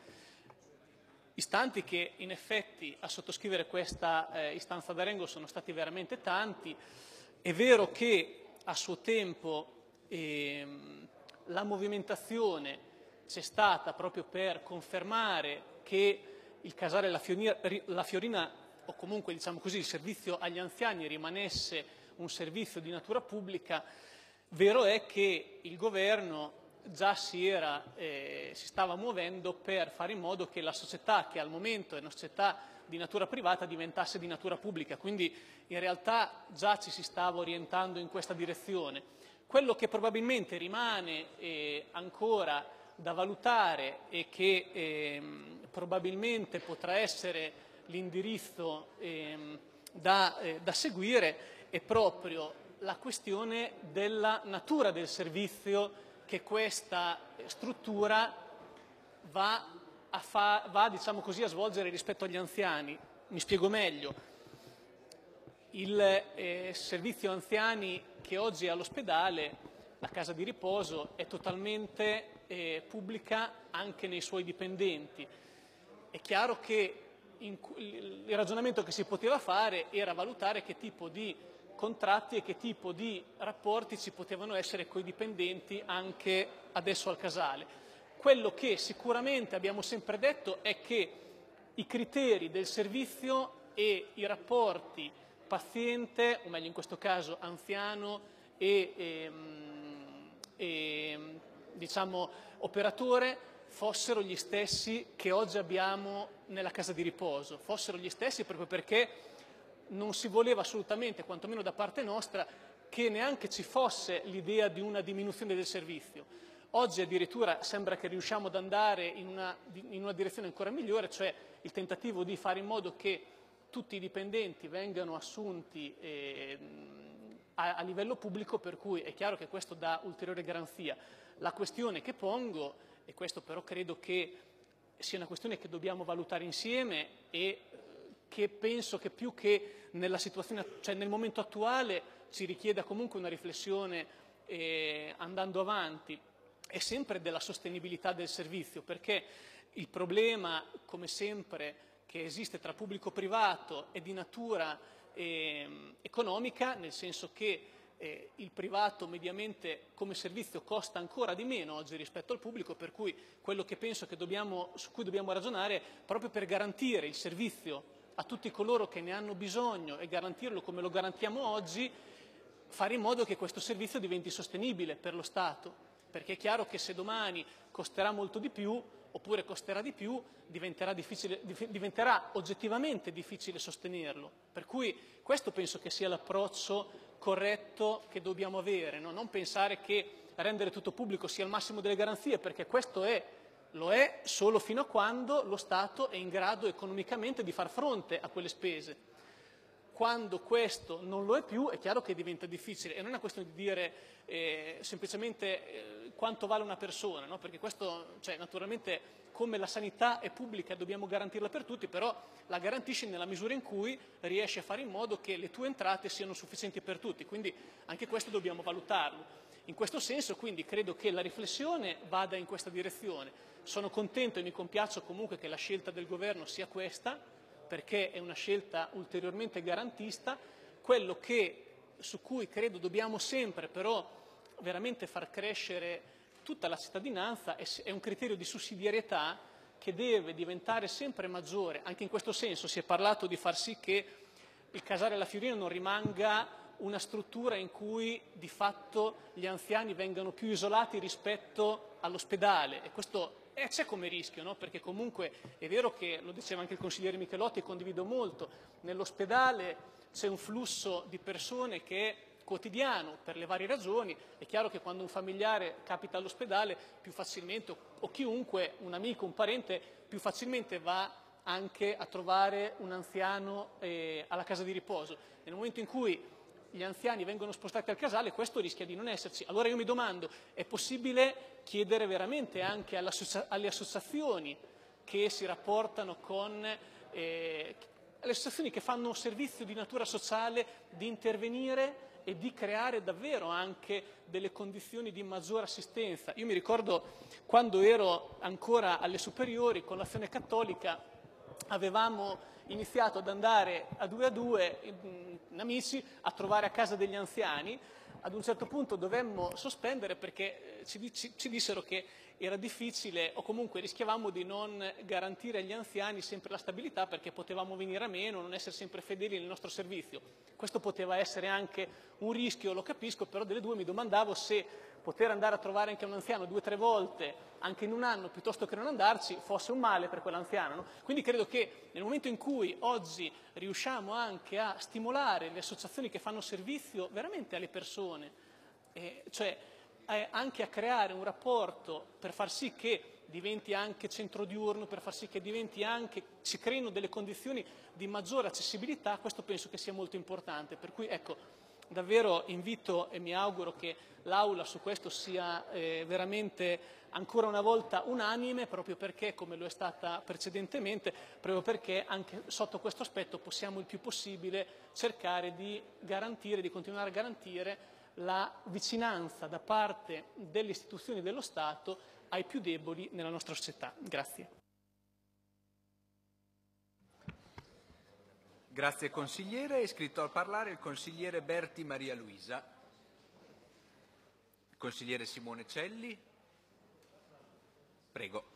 istanti che in effetti a sottoscrivere questa eh, istanza d'Arengo sono stati veramente tanti. È vero che a suo tempo ehm, la movimentazione c'è stata proprio per confermare che il casale La Fiorina, la Fiorina o comunque diciamo così, il servizio agli anziani rimanesse un servizio di natura pubblica. Vero è che il governo già si, era, eh, si stava muovendo per fare in modo che la società, che al momento è una società di natura privata, diventasse di natura pubblica, quindi in realtà già ci si stava orientando in questa direzione. Quello che probabilmente rimane eh, ancora da valutare e che eh, probabilmente potrà essere l'indirizzo eh, da, eh, da seguire è proprio la questione della natura del servizio che questa struttura va, a, fa, va diciamo così, a svolgere rispetto agli anziani. Mi spiego meglio. Il eh, servizio anziani che oggi è all'ospedale, la casa di riposo, è totalmente eh, pubblica anche nei suoi dipendenti. È chiaro che in, il ragionamento che si poteva fare era valutare che tipo di contratti e che tipo di rapporti ci potevano essere coi dipendenti anche adesso al casale. Quello che sicuramente abbiamo sempre detto è che i criteri del servizio e i rapporti paziente, o meglio in questo caso anziano e, e, e diciamo operatore, fossero gli stessi che oggi abbiamo nella casa di riposo, fossero gli stessi proprio perché non si voleva assolutamente, quantomeno da parte nostra, che neanche ci fosse l'idea di una diminuzione del servizio. Oggi addirittura sembra che riusciamo ad andare in una, in una direzione ancora migliore, cioè il tentativo di fare in modo che tutti i dipendenti vengano assunti eh, a, a livello pubblico, per cui è chiaro che questo dà ulteriore garanzia. La questione che pongo, e questo però credo che sia una questione che dobbiamo valutare insieme e che penso che più che nella situazione, cioè nel momento attuale ci richieda comunque una riflessione eh, andando avanti, è sempre della sostenibilità del servizio, perché il problema, come sempre, che esiste tra pubblico e privato è di natura eh, economica, nel senso che eh, il privato mediamente come servizio costa ancora di meno oggi rispetto al pubblico, per cui quello che penso che dobbiamo, su cui dobbiamo ragionare, proprio per garantire il servizio a tutti coloro che ne hanno bisogno e garantirlo come lo garantiamo oggi, fare in modo che questo servizio diventi sostenibile per lo Stato, perché è chiaro che se domani costerà molto di più, oppure costerà di più, diventerà, difficile, diventerà oggettivamente difficile sostenerlo. Per cui questo penso che sia l'approccio corretto che dobbiamo avere, no? Non pensare che rendere tutto pubblico sia il massimo delle garanzie, perché questo è, lo è solo fino a quando lo Stato è in grado economicamente di far fronte a quelle spese. Quando questo non lo è più è chiaro che diventa difficile, e non è una questione di dire eh, semplicemente eh, quanto vale una persona, no? Perché questo, cioè, naturalmente come la sanità è pubblica dobbiamo garantirla per tutti, però la garantisci nella misura in cui riesci a fare in modo che le tue entrate siano sufficienti per tutti, quindi anche questo dobbiamo valutarlo. In questo senso quindi credo che la riflessione vada in questa direzione. Sono contento e mi compiaccio comunque che la scelta del Governo sia questa, perché è una scelta ulteriormente garantista. Quello che, su cui credo dobbiamo sempre però veramente far crescere tutta la cittadinanza è, è un criterio di sussidiarietà che deve diventare sempre maggiore. Anche in questo senso si è parlato di far sì che il Casale alla Fiorina non rimanga una struttura in cui di fatto gli anziani vengano più isolati rispetto all'ospedale, e questo E c'è come rischio, no? Perché comunque è vero che, lo diceva anche il consigliere Michelotti e condivido molto, nell'ospedale c'è un flusso di persone che è quotidiano per le varie ragioni. È chiaro che quando un familiare capita all'ospedale più facilmente, o chiunque, un amico, un parente, più facilmente va anche a trovare un anziano eh, alla casa di riposo. Nel momento in cui gli anziani vengono spostati al Casale, questo rischia di non esserci. Allora io mi domando, è possibile chiedere veramente anche alle associazioni che si rapportano con, eh, le associazioni che fanno un servizio di natura sociale, di intervenire e di creare davvero anche delle condizioni di maggiore assistenza? Io mi ricordo quando ero ancora alle superiori con l'Azione Cattolica, avevamo iniziato ad andare a due a due, in, in amici, a trovare a casa degli anziani. Ad un certo punto dovemmo sospendere perché ci, ci, ci dissero che era difficile, o comunque rischiavamo di non garantire agli anziani sempre la stabilità, perché potevamo venire a meno, non essere sempre fedeli nel nostro servizio. Questo poteva essere anche un rischio, lo capisco, però delle due mi domandavo se poter andare a trovare anche un anziano due o tre volte, anche in un anno, piuttosto che non andarci, fosse un male per quell'anziano, no? Quindi credo che nel momento in cui oggi riusciamo anche a stimolare le associazioni che fanno servizio veramente alle persone, eh, cioè eh, anche a creare un rapporto per far sì che diventi anche centro diurno, per far sì che diventi anche, si creino delle condizioni di maggiore accessibilità, questo penso che sia molto importante. Per cui ecco, davvero invito e mi auguro che l'Aula su questo sia eh, veramente ancora una volta unanime, proprio perché, come lo è stata precedentemente, proprio perché anche sotto questo aspetto possiamo il più possibile cercare di garantire, di continuare a garantire la vicinanza da parte delle istituzioni dello Stato ai più deboli nella nostra società. Grazie. Grazie consigliere. È iscritto a parlare il consigliere Berti Maria Luisa. Il consigliere Simone Celli. Prego.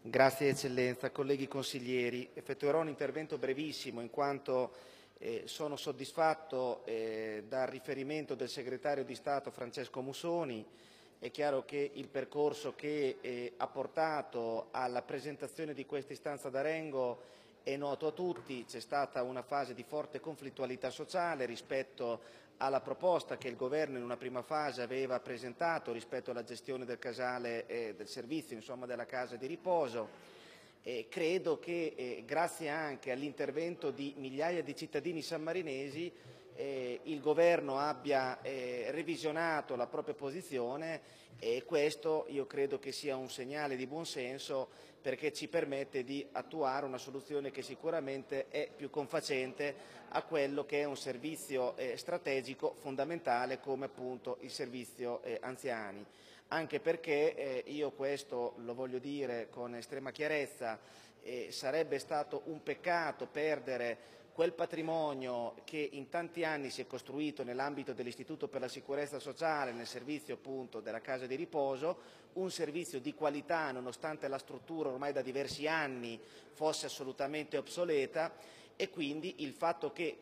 Grazie Eccellenza, colleghi consiglieri. Effettuerò un intervento brevissimo in quanto eh, sono soddisfatto eh, dal riferimento del segretario di Stato Francesco Musoni. È chiaro che il percorso che eh, ha portato alla presentazione di questa istanza d'Arengo è noto a tutti. C'è stata una fase di forte conflittualità sociale rispetto alla proposta che il Governo in una prima fase aveva presentato rispetto alla gestione del casale e del servizio, insomma della casa di riposo. Eh, credo che eh, grazie anche all'intervento di migliaia di cittadini sammarinesi eh, il Governo abbia eh, revisionato la propria posizione, e questo io credo che sia un segnale di buonsenso, perché ci permette di attuare una soluzione che sicuramente è più confacente a quello che è un servizio eh, strategico fondamentale come appunto il servizio eh, anziani. Anche perché, eh, io questo lo voglio dire con estrema chiarezza, eh, sarebbe stato un peccato perdere quel patrimonio che in tanti anni si è costruito nell'ambito dell'Istituto per la Sicurezza Sociale, nel servizio appunto della casa di riposo, un servizio di qualità nonostante la struttura ormai da diversi anni fosse assolutamente obsoleta, e quindi il fatto che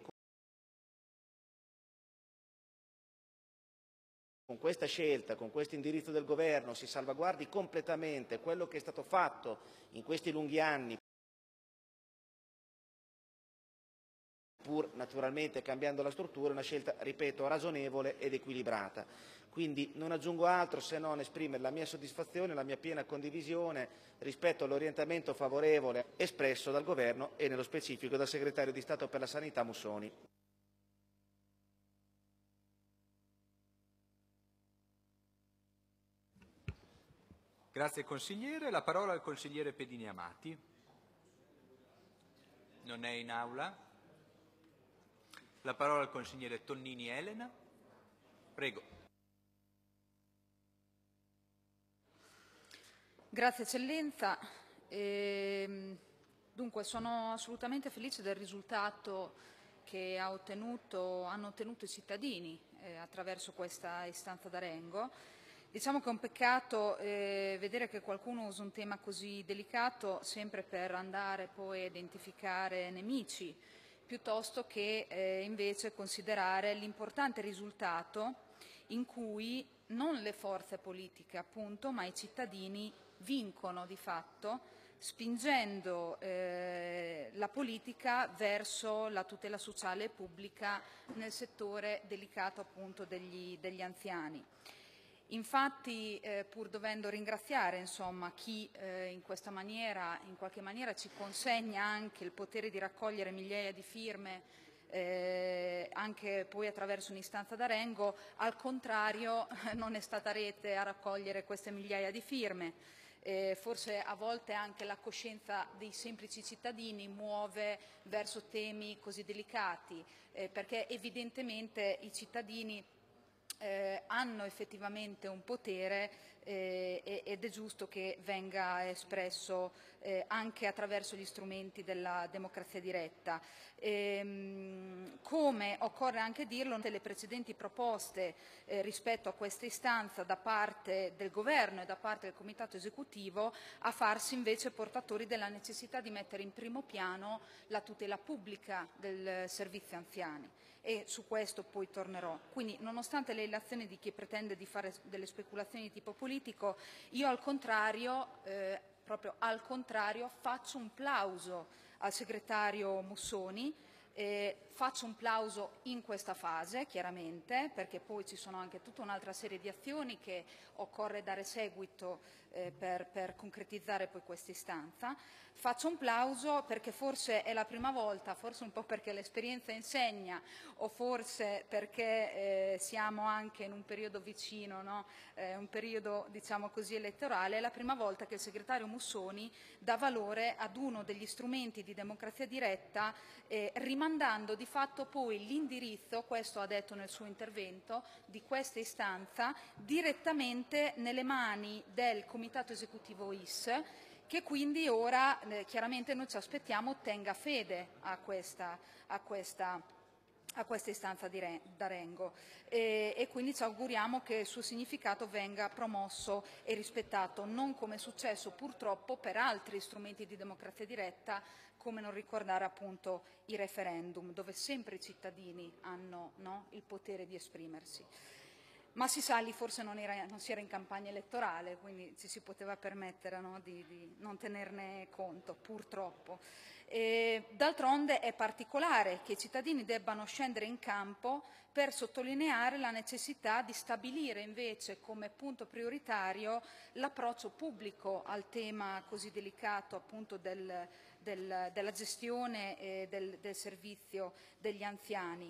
con questa scelta, con questo indirizzo del Governo si salvaguardi completamente quello che è stato fatto in questi lunghi anni, pur naturalmente cambiando la struttura, è una scelta, ripeto, ragionevole ed equilibrata. Quindi non aggiungo altro se non esprimere la mia soddisfazione e la mia piena condivisione rispetto all'orientamento favorevole espresso dal Governo e nello specifico dal Segretario di Stato per la Sanità Musoni. Grazie consigliere. La parola al consigliere Pedini Amati. Non è in aula. La parola al consigliere Tonnini Elena. Prego. Grazie Eccellenza. Ehm, dunque sono assolutamente felice del risultato che ha ottenuto, hanno ottenuto i cittadini eh, attraverso questa istanza d'Arengo. Diciamo che è un peccato eh, vedere che qualcuno usa un tema così delicato sempre per andare poi a identificare nemici, piuttosto che eh, invece considerare l'importante risultato in cui non le forze politiche appunto, ma i cittadini vincono di fatto, spingendo eh, la politica verso la tutela sociale e pubblica nel settore delicato appunto degli, degli anziani. Infatti, eh, pur dovendo ringraziare insomma, chi eh, in questa maniera, in qualche maniera ci consegna anche il potere di raccogliere migliaia di firme, eh, anche poi attraverso un'istanza d'Arengo, al contrario non è stata Rete a raccogliere queste migliaia di firme. Eh, forse a volte anche la coscienza dei semplici cittadini muove verso temi così delicati, eh, perché evidentemente i cittadini Eh, hanno effettivamente un potere eh, ed è giusto che venga espresso eh, anche attraverso gli strumenti della democrazia diretta. Ehm, come occorre anche dirlo, nelle precedenti proposte eh, rispetto a questa istanza da parte del Governo e da parte del Comitato Esecutivo, a farsi invece portatori della necessità di mettere in primo piano la tutela pubblica del servizio anziani. E su questo poi tornerò. Quindi, nonostante le illazioni di chi pretende di fare delle speculazioni di tipo politico, io al contrario, eh, proprio al contrario, faccio un plauso al segretario Mussoni, eh, faccio un plauso in questa fase, chiaramente, perché poi ci sono anche tutta un'altra serie di azioni che occorre dare seguito eh, per, per concretizzare poi questa istanza. Faccio un plauso perché forse è la prima volta, forse un po' perché l'esperienza insegna o forse perché eh, siamo anche in un periodo vicino, no? eh, un periodo diciamo così elettorale, è la prima volta che il segretario Mussoni dà valore ad uno degli strumenti di democrazia diretta eh, rimandando di fatto poi l'indirizzo, questo ha detto nel suo intervento, di questa istanza direttamente nelle mani del Comitato Esecutivo I S, che quindi ora eh, chiaramente noi ci aspettiamo tenga fede a questa, a questa a questa istanza di D'Arengo e, e quindi ci auguriamo che il suo significato venga promosso e rispettato, non come è successo purtroppo per altri strumenti di democrazia diretta, come non ricordare appunto i referendum, dove sempre i cittadini hanno, no, il potere di esprimersi. Ma si sa, lì forse non, era, non si era in campagna elettorale, quindi ci si poteva permettere, no, di, di non tenerne conto, purtroppo. D'altronde è particolare che i cittadini debbano scendere in campo per sottolineare la necessità di stabilire invece come punto prioritario l'approccio pubblico al tema così delicato appunto del, del, della gestione eh, del, del servizio degli anziani.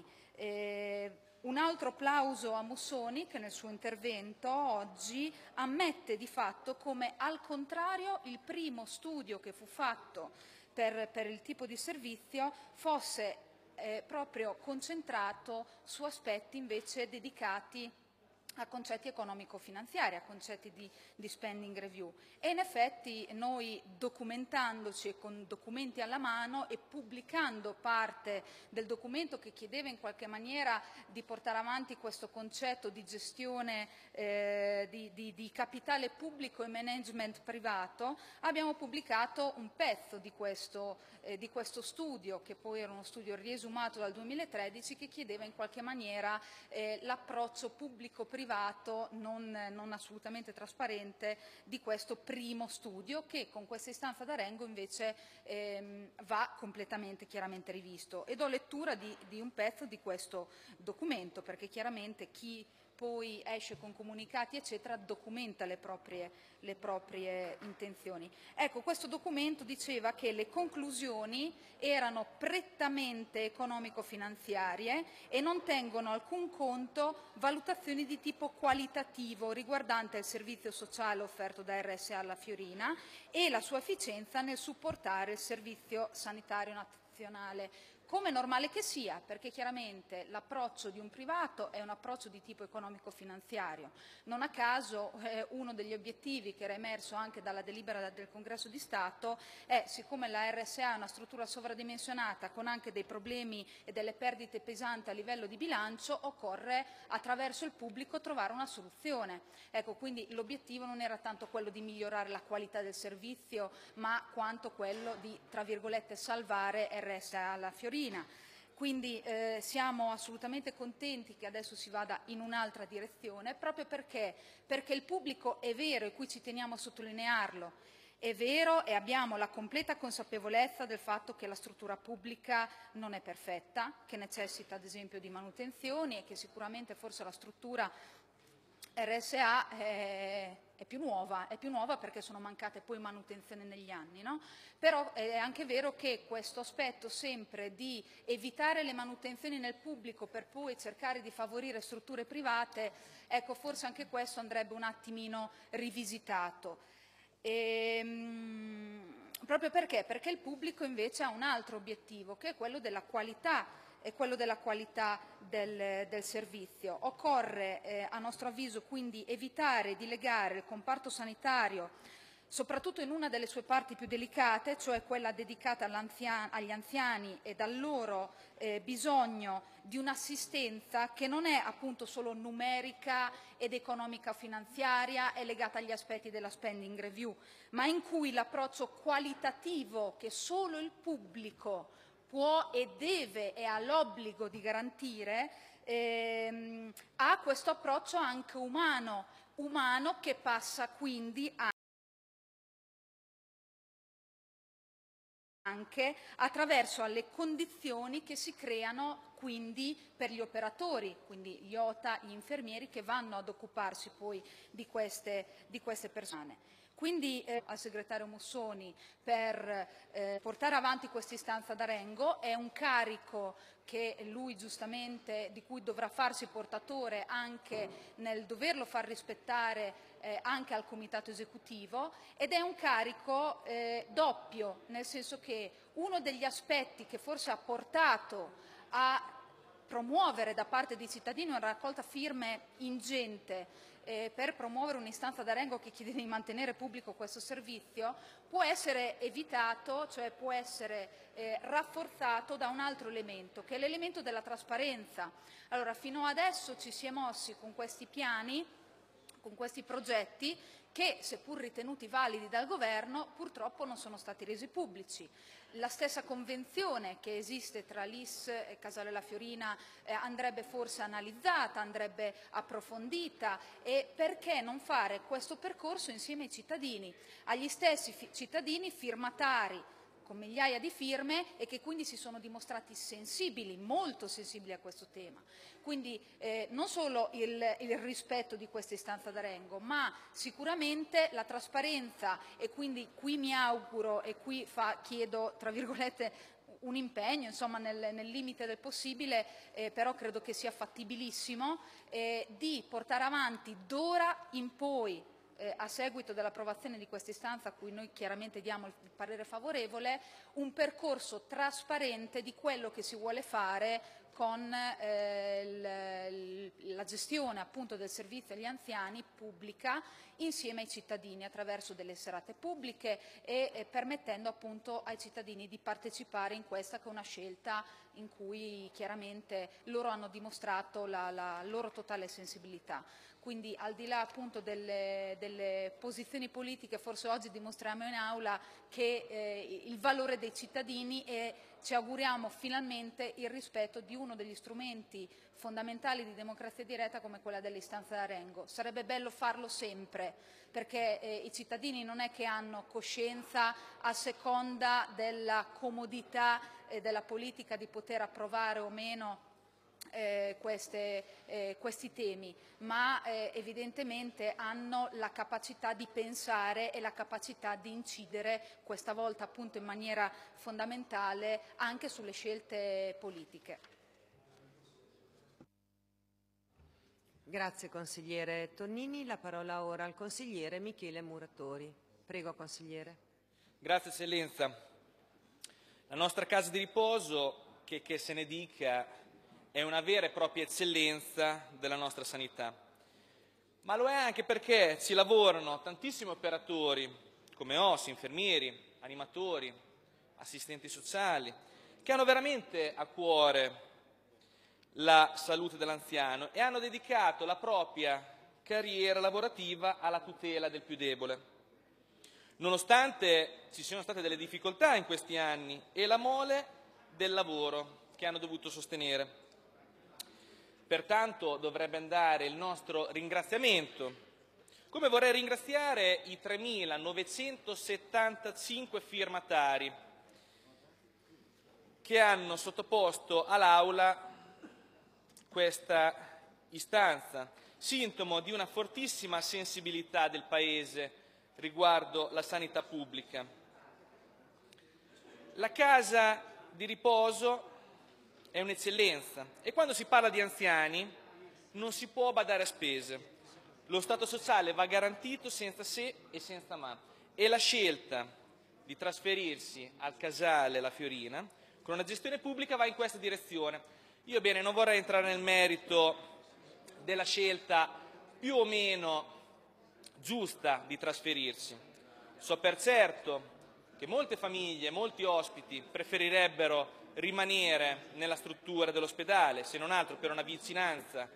Eh, Un altro applauso a Mussoni, che nel suo intervento oggi ammette di fatto come, al contrario, il primo studio che fu fatto per, per il tipo di servizio fosse eh, proprio concentrato su aspetti invece dedicati a concetti economico-finanziari, a concetti di, di spending review. E in effetti noi, documentandoci e con documenti alla mano e pubblicando parte del documento che chiedeva in qualche maniera di portare avanti questo concetto di gestione eh, di, di, di capitale pubblico e management privato, abbiamo pubblicato un pezzo di questo, eh, di questo studio, che poi era uno studio riesumato dal duemilatredici, che chiedeva in qualche maniera eh, l'approccio pubblico-privato privato non, non assolutamente trasparente di questo primo studio, che con questa istanza D'Arengo invece ehm, va completamente chiaramente rivisto. E do lettura di, di un pezzo di questo documento, perché chiaramente chi poi esce con comunicati eccetera documenta le proprie, le proprie intenzioni. Ecco, questo documento diceva che le conclusioni erano prettamente economico-finanziarie e non tengono alcun conto valutazioni di tipo qualitativo riguardante il servizio sociale offerto da R S A alla Fiorina e la sua efficienza nel supportare il servizio sanitario nazionale. Come è normale che sia, perché chiaramente l'approccio di un privato è un approccio di tipo economico-finanziario. Non a caso eh, uno degli obiettivi che era emerso anche dalla delibera del Congresso di Stato è, siccome la R S A è una struttura sovradimensionata con anche dei problemi e delle perdite pesanti a livello di bilancio, occorre attraverso il pubblico trovare una soluzione. Ecco, quindi l'obiettivo non era tanto quello di migliorare la qualità del servizio, ma quanto quello di, tra virgolette, salvare R S A alla Fiorina. Quindi eh, siamo assolutamente contenti che adesso si vada in un'altra direzione, proprio perché, perché il pubblico, è vero, e qui ci teniamo a sottolinearlo, è vero e abbiamo la completa consapevolezza del fatto che la struttura pubblica non è perfetta, che necessita ad esempio di manutenzioni e che sicuramente forse la struttura R S A è, è più nuova, è più nuova perché sono mancate poi manutenzioni negli anni, no? Però è anche vero che questo aspetto sempre di evitare le manutenzioni nel pubblico per poi cercare di favorire strutture private, ecco, forse anche questo andrebbe un attimino rivisitato. E, mh, proprio perché? Perché il pubblico invece ha un altro obiettivo, che è quello della qualità è quello della qualità del, del servizio. Occorre, eh, a nostro avviso, quindi evitare di legare il comparto sanitario, soprattutto in una delle sue parti più delicate, cioè quella dedicata agli anziani e dal loro eh, bisogno di un'assistenza che non è appunto solo numerica ed economica finanziaria e legata agli aspetti della spending review, ma in cui l'approccio qualitativo che solo il pubblico può e deve e ha l'obbligo di garantire, ehm, ha questo approccio anche umano, umano che passa quindi anche attraverso le condizioni che si creano quindi per gli operatori, quindi gli O T A, gli infermieri che vanno ad occuparsi poi di queste, di queste persone. Quindi eh, al segretario Mussoni per eh, portare avanti questa istanza D'Arengo, è un carico che lui giustamente, di cui dovrà farsi portatore anche nel doverlo far rispettare eh, anche al comitato esecutivo, ed è un carico eh, doppio, nel senso che uno degli aspetti che forse ha portato a promuovere da parte dei cittadini una raccolta firme ingente eh, per promuovere un'istanza d'Arengo che chiede di mantenere pubblico questo servizio, può essere evitato, cioè può essere eh, rafforzato da un altro elemento, che è l'elemento della trasparenza. Allora, fino adesso ci si è mossi con questi piani, con questi progetti, che, seppur ritenuti validi dal Governo, purtroppo non sono stati resi pubblici. La stessa convenzione che esiste tra l'I S e Casale La Fiorina eh, andrebbe forse analizzata, andrebbe approfondita, e perché non fare questo percorso insieme ai cittadini, agli stessi fi- cittadini firmatari con migliaia di firme e che quindi si sono dimostrati sensibili, molto sensibili a questo tema. Quindi eh, non solo il, il rispetto di questa istanza d'Arengo, ma sicuramente la trasparenza, e quindi qui mi auguro e qui fa, chiedo tra virgolette un impegno, insomma nel, nel limite del possibile, eh, però credo che sia fattibilissimo, eh, di portare avanti d'ora in poi, Eh, a seguito dell'approvazione di questa istanza, a cui noi chiaramente diamo il parere favorevole, un percorso trasparente di quello che si vuole fare con eh, il, la gestione appunto del servizio agli anziani pubblica insieme ai cittadini, attraverso delle serate pubbliche e eh, permettendo appunto ai cittadini di partecipare in questa, che è una scelta in cui chiaramente loro hanno dimostrato la, la loro totale sensibilità. Quindi, al di là appunto delle, delle posizioni politiche, forse oggi dimostriamo in aula che eh, il valore dei cittadini, e ci auguriamo finalmente il rispetto di uno degli strumenti fondamentali di democrazia diretta come quella dell'istanza d'Arengo. Sarebbe bello farlo sempre, perché eh, i cittadini non è che hanno coscienza a seconda della comodità eh, della politica di poter approvare o meno Eh, queste, eh, questi temi, ma eh, evidentemente hanno la capacità di pensare e la capacità di incidere, questa volta appunto in maniera fondamentale, anche sulle scelte politiche. Grazie consigliere Tonnini. La parola ora al consigliere Michele Muratori. Prego, consigliere. Grazie Eccellenza. La nostra casa di riposo, che, che se ne dica, è una vera e propria eccellenza della nostra sanità, ma lo è anche perché ci lavorano tantissimi operatori come O S, infermieri, animatori, assistenti sociali, che hanno veramente a cuore la salute dell'anziano e hanno dedicato la propria carriera lavorativa alla tutela del più debole. Nonostante ci siano state delle difficoltà in questi anni e la mole del lavoro che hanno dovuto sostenere. Pertanto dovrebbe andare il nostro ringraziamento, come vorrei ringraziare i tremilanovecentosettantacinque firmatari che hanno sottoposto all'Aula questa istanza, sintomo di una fortissima sensibilità del Paese riguardo la sanità pubblica. La casa di riposo è un'eccellenza e quando si parla di anziani non si può badare a spese. Lo Stato sociale va garantito senza se e senza ma, e la scelta di trasferirsi al Casale La Fiorina con una gestione pubblica va in questa direzione. Io bene, non vorrei entrare nel merito della scelta più o meno giusta di trasferirsi. So per certo che molte famiglie, molti ospiti preferirebbero rimanere nella struttura dell'ospedale, se non altro per una vicinanza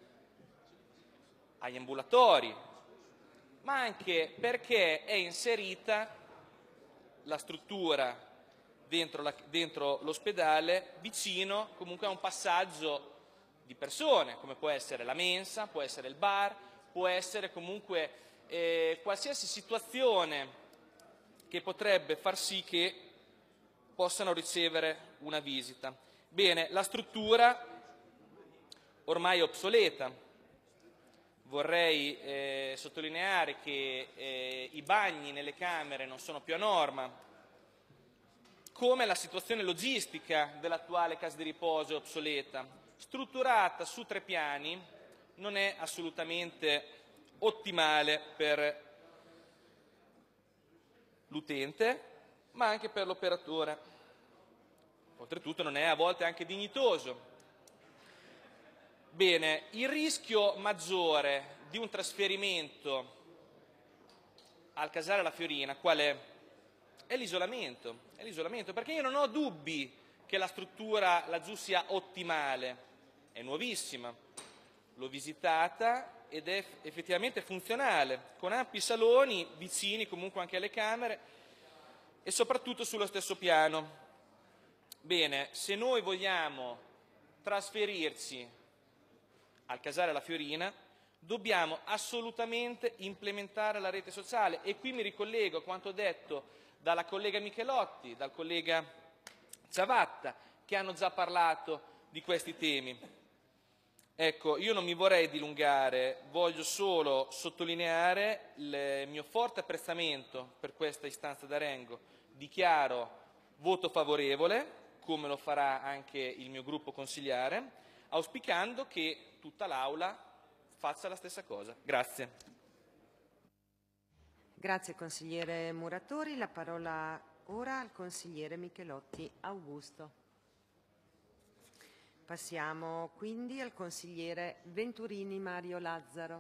agli ambulatori, ma anche perché è inserita la struttura dentro, la, dentro l'ospedale vicino comunque a un passaggio di persone, come può essere la mensa, può essere il bar, può essere comunque eh, qualsiasi situazione che potrebbe far sì che possano ricevere una visita. Bene, la struttura ormai è obsoleta. Vorrei eh, sottolineare che eh, i bagni nelle camere non sono più a norma, come la situazione logistica dell'attuale casa di riposo è obsoleta. Strutturata su tre piani non è assolutamente ottimale per l'utente, ma anche per l'operatore. Oltretutto non è a volte anche dignitoso. Bene, il rischio maggiore di un trasferimento al Casale La Fiorina qual è? È l'isolamento, è l'isolamento, perché io non ho dubbi che la struttura laggiù sia ottimale, è nuovissima, l'ho visitata ed è effettivamente funzionale, con ampi saloni, vicini comunque anche alle camere e soprattutto sullo stesso piano. Bene, se noi vogliamo trasferirci al Casale La Fiorina, dobbiamo assolutamente implementare la rete sociale e qui mi ricollego a quanto detto dalla collega Michelotti, dal collega Ciavatta, che hanno già parlato di questi temi. Ecco, io non mi vorrei dilungare, voglio solo sottolineare il mio forte apprezzamento per questa istanza d'Arengo. Dichiaro voto favorevole, come lo farà anche il mio gruppo consigliare, auspicando che tutta l'Aula faccia la stessa cosa. Grazie. Grazie consigliere Muratori. La parola ora al consigliere Michelotti Augusto. Passiamo quindi al consigliere Venturini Mario Lazzaro.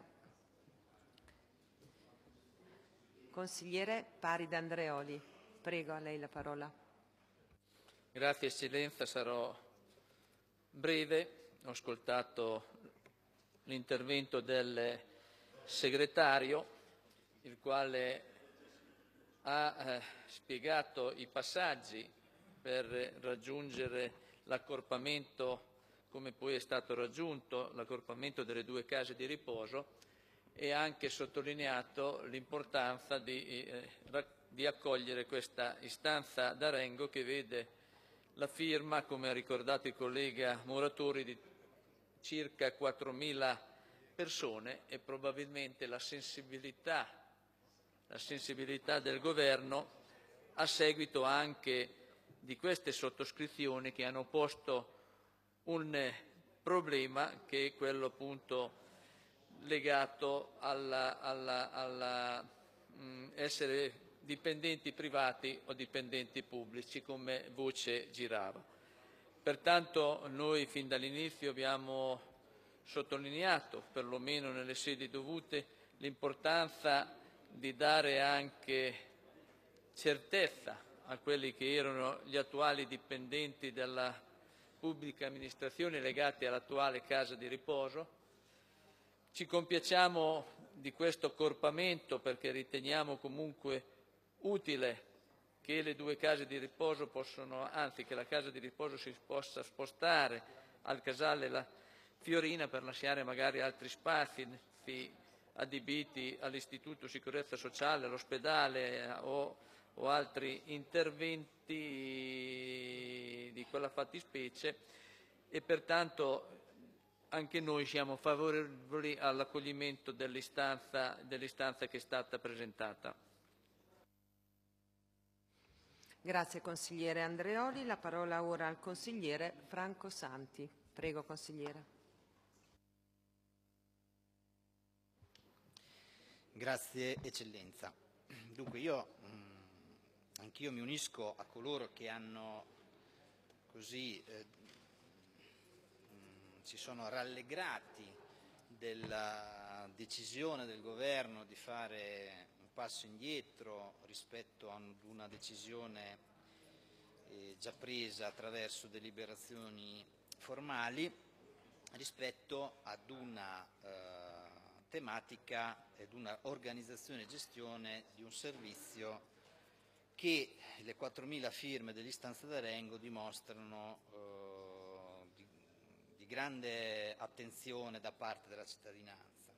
Consigliere Parida Andreoli. Prego, a lei la parola. Grazie Eccellenza, sarò breve. Ho ascoltato l'intervento del segretario, il quale ha eh, spiegato i passaggi per raggiungere l'accorpamento, come poi è stato raggiunto l'accorpamento delle due case di riposo, e ha anche sottolineato l'importanza di, eh, di accogliere questa istanza d'Arengo che vede la firma, come ha ricordato il collega Muratori, di circa quattromila persone e probabilmente la sensibilità, la sensibilità del governo a seguito anche di queste sottoscrizioni che hanno posto un problema che è quello appunto legato alla, alla, alla mh, essere dipendenti privati o dipendenti pubblici, come voce girava. Pertanto noi fin dall'inizio abbiamo sottolineato, perlomeno nelle sedi dovute, l'importanza di dare anche certezza a quelli che erano gli attuali dipendenti della pubblica amministrazione legati all'attuale casa di riposo. Ci compiacciamo di questo accorpamento perché riteniamo comunque utile che le due case di riposo possono, anzi che la casa di riposo si possa spostare al Casale La Fiorina per lasciare magari altri spazi adibiti all'Istituto Sicurezza Sociale, all'ospedale o, o altri interventi di quella fattispecie, e pertanto anche noi siamo favorevoli all'accoglimento dell'istanza, dell'istanza che è stata presentata. Grazie consigliere Andreoli. La parola ora al consigliere Franco Santi. Prego consigliere. Grazie Eccellenza. Dunque io, mh, anch'io mi unisco a coloro che hanno così, eh, mh, si sono rallegrati della decisione del Governo di fare un passo indietro rispetto ad una decisione eh, già presa attraverso deliberazioni formali rispetto ad una eh, tematica ed una organizzazione e gestione di un servizio che le quattromila firme dell'istanza d'Arengo dimostrano eh, di, di grande attenzione da parte della cittadinanza.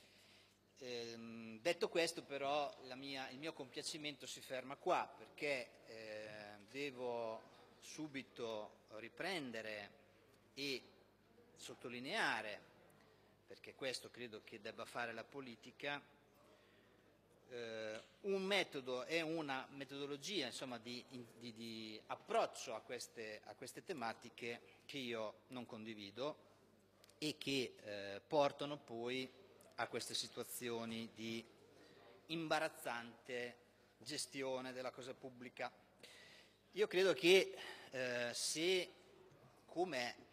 Eh, detto questo però la mia, il mio compiacimento si ferma qua perché eh, devo subito riprendere e sottolineare, perché questo credo che debba fare la politica, eh, un metodo e una metodologia insomma, di, di, di approccio a queste, a queste tematiche che io non condivido e che eh, portano poi a queste situazioni di imbarazzante gestione della cosa pubblica. Io credo che eh, se, come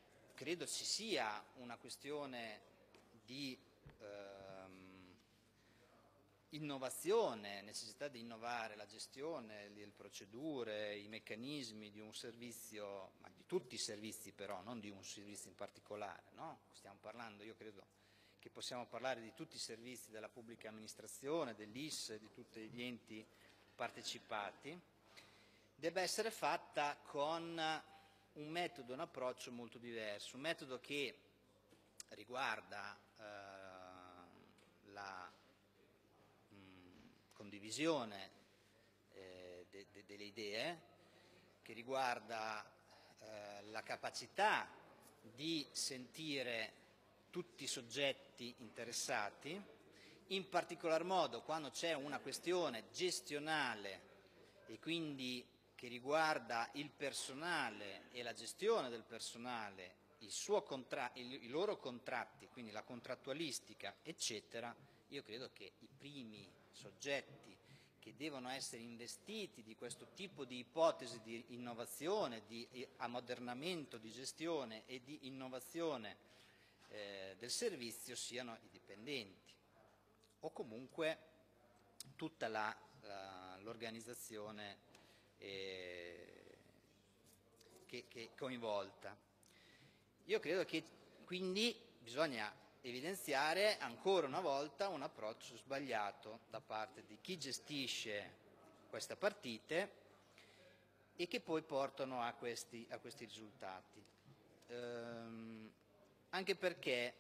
credo ci sia una questione di ehm, innovazione, necessità di innovare la gestione, le procedure, i meccanismi di un servizio, ma di tutti i servizi però, non di un servizio in particolare, no? Stiamo parlando, io credo che possiamo parlare di tutti i servizi della pubblica amministrazione, dell'I S, di tutti gli enti partecipati, debba essere fatta con un metodo, un approccio molto diverso, un metodo che riguarda eh, la mh, condivisione eh, de, de, delle idee, che riguarda eh, la capacità di sentire tutti i soggetti interessati, in particolar modo quando c'è una questione gestionale e quindi che riguarda il personale e la gestione del personale, il suo contra- il, i loro contratti, quindi la contrattualistica, eccetera. Io credo che i primi soggetti che devono essere investiti di questo tipo di ipotesi di innovazione, di ammodernamento, di gestione e di innovazione eh, del servizio siano i dipendenti o comunque tutta la, la, l'organizzazione eh, che, che è coinvolta. Io credo che quindi bisogna evidenziare ancora una volta un approccio sbagliato da parte di chi gestisce queste partite e che poi portano a questi, a questi risultati. Ehm, anche perché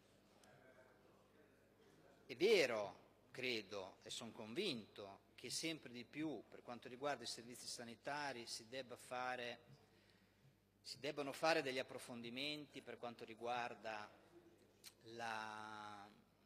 è vero, credo e sono convinto che sempre di più per quanto riguarda i servizi sanitari si debba fare, si debbano fare degli approfondimenti per quanto riguarda la,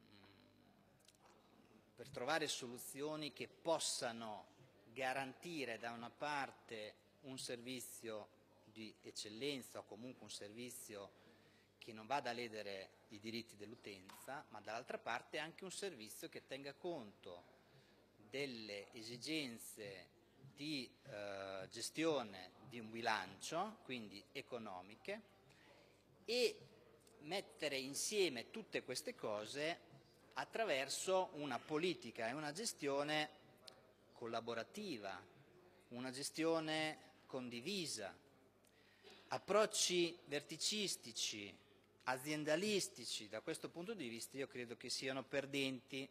per trovare soluzioni che possano garantire da una parte un servizio di eccellenza o comunque un servizio che non vada a ledere i diritti dell'utenza, ma dall'altra parte anche un servizio che tenga conto delle esigenze di eh, gestione di un bilancio, quindi economiche, e mettere insieme tutte queste cose attraverso una politica e una gestione collaborativa, una gestione condivisa. Approcci verticistici, aziendalistici, da questo punto di vista io credo che siano perdenti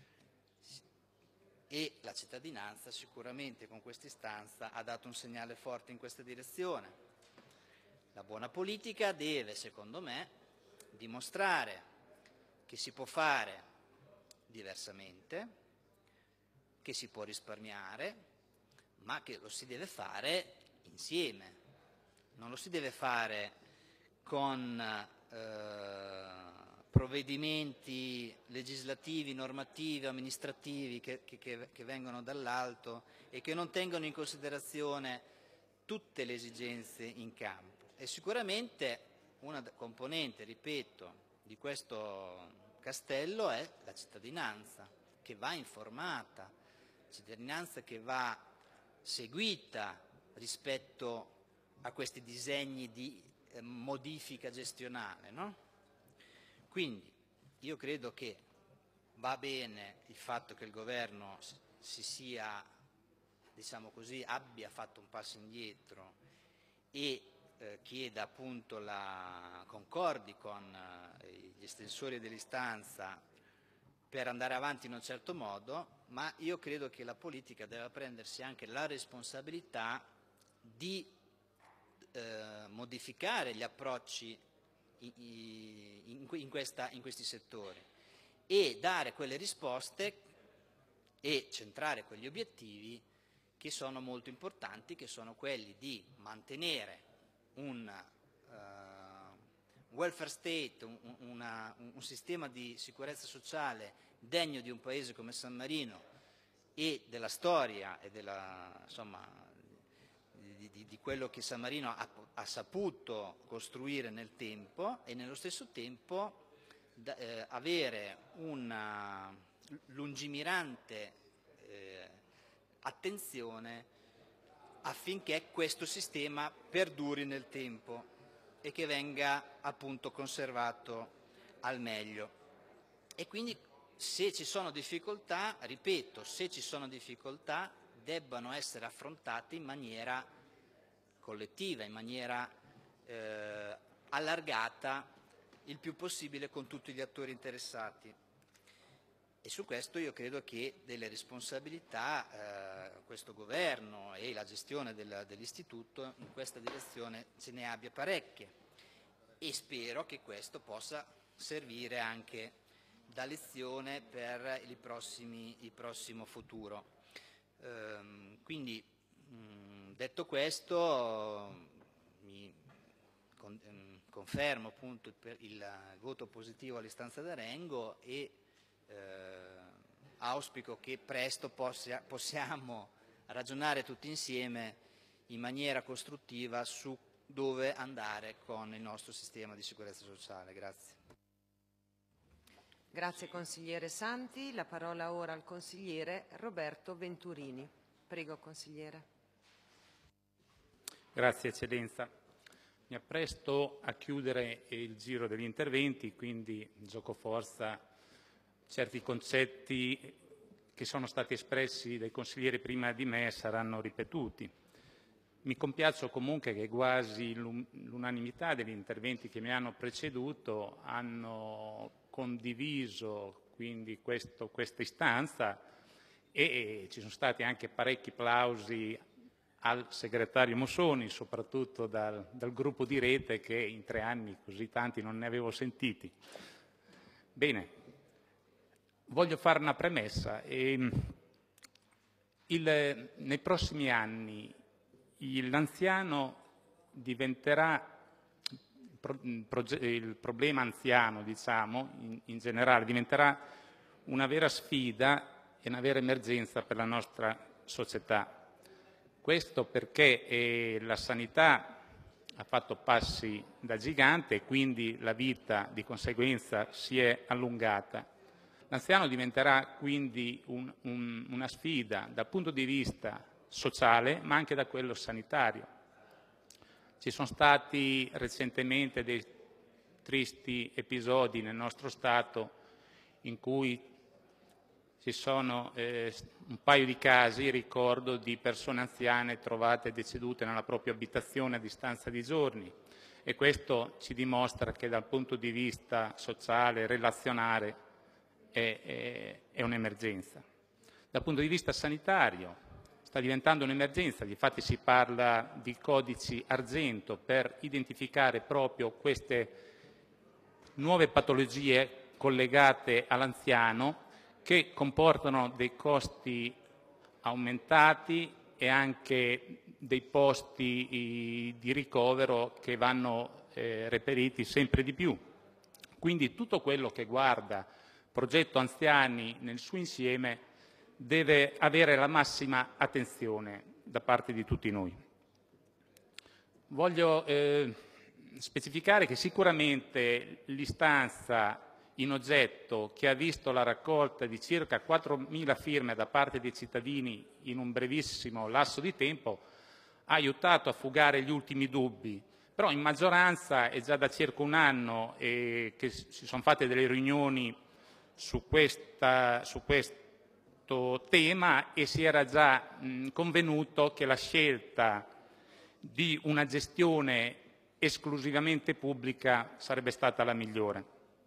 e la cittadinanza sicuramente con questa istanza ha dato un segnale forte in questa direzione. La buona politica deve, secondo me, dimostrare che si può fare diversamente, che si può risparmiare, ma che lo si deve fare insieme. Non lo si deve fare con eh, provvedimenti legislativi, normativi, amministrativi che, che, che vengono dall'alto e che non tengono in considerazione tutte le esigenze in campo. E sicuramente una componente, ripeto, di questo castello è la cittadinanza, che va informata, cittadinanza che va seguita rispetto a questi disegni di eh, modifica gestionale, no? Quindi io credo che va bene il fatto che il governo si sia, diciamo così, abbia fatto un passo indietro e eh, chieda appunto la concordi con eh, gli estensori dell'istanza per andare avanti in un certo modo, ma io credo che la politica deve prendersi anche la responsabilità di Eh, modificare gli approcci in, in, in, questa, in questi settori e dare quelle risposte e centrare quegli obiettivi che sono molto importanti, che sono quelli di mantenere un uh, welfare state, un, una, un sistema di sicurezza sociale degno di un paese come San Marino e della storia e della, insomma, Di, di, di quello che San Marino ha, ha saputo costruire nel tempo e nello stesso tempo da, eh, avere una lungimirante eh, attenzione affinché questo sistema perduri nel tempo. e che venga appunto conservato al meglio. E quindi se ci sono difficoltà, ripeto, se ci sono difficoltà debbano essere affrontate in maniera collettiva, in maniera eh, allargata il più possibile con tutti gli attori interessati. E su questo io credo che delle responsabilità eh, questo governo e la gestione del, dell'istituto in questa direzione ce ne abbia parecchie, e spero che questo possa servire anche da lezione per il, prossimi, il prossimo futuro. Ehm, quindi mh, detto questo mi con, mh, confermo appunto il, il, il voto positivo all'istanza d'Arengo e Eh, auspico che presto possia, possiamo ragionare tutti insieme in maniera costruttiva su dove andare con il nostro sistema di sicurezza sociale. Grazie. Grazie consigliere Santi. La parola ora al consigliere Roberto Venturini. Prego consigliere. Grazie Eccellenza. Mi appresto a chiudere il giro degli interventi, quindi gioco forza certi concetti che sono stati espressi dai consiglieri prima di me saranno ripetuti. Mi compiaccio comunque che quasi l'unanimità degli interventi che mi hanno preceduto hanno condiviso quindi questo, questa istanza e, e ci sono stati anche parecchi plausi al segretario Musoni, soprattutto dal, dal gruppo di rete che in tre anni così tanti non ne avevo sentiti. Bene. Voglio fare una premessa. Il, nei prossimi anni l'anziano diventerà, il problema anziano, diciamo, in, in generale, diventerà una vera sfida e una vera emergenza per la nostra società. Questo perché eh, la sanità ha fatto passi da gigante e quindi la vita di conseguenza si è allungata. L'anziano diventerà quindi un, un, una sfida dal punto di vista sociale ma anche da quello sanitario. Ci sono stati recentemente dei tristi episodi nel nostro Stato in cui ci sono eh, un paio di casi, ricordo, di persone anziane trovate decedute nella propria abitazione a distanza di giorni, e questo ci dimostra che dal punto di vista sociale, relazionale, È, è, è un'emergenza. Dal punto di vista sanitario sta diventando un'emergenza, difatti si parla di codici argento per identificare proprio queste nuove patologie collegate all'anziano che comportano dei costi aumentati e anche dei posti di ricovero che vanno eh, reperiti sempre di più. Quindi tutto quello che guarda progetto anziani nel suo insieme deve avere la massima attenzione da parte di tutti noi. Voglio eh, specificare che sicuramente l'istanza in oggetto, che ha visto la raccolta di circa quattromila firme da parte dei cittadini in un brevissimo lasso di tempo, ha aiutato a fugare gli ultimi dubbi. Però in maggioranza è già da circa un anno eh, che si sono fatte delle riunioni Su, questa, su questo tema e si era già mh, convenuto che la scelta di una gestione esclusivamente pubblica sarebbe stata la migliore.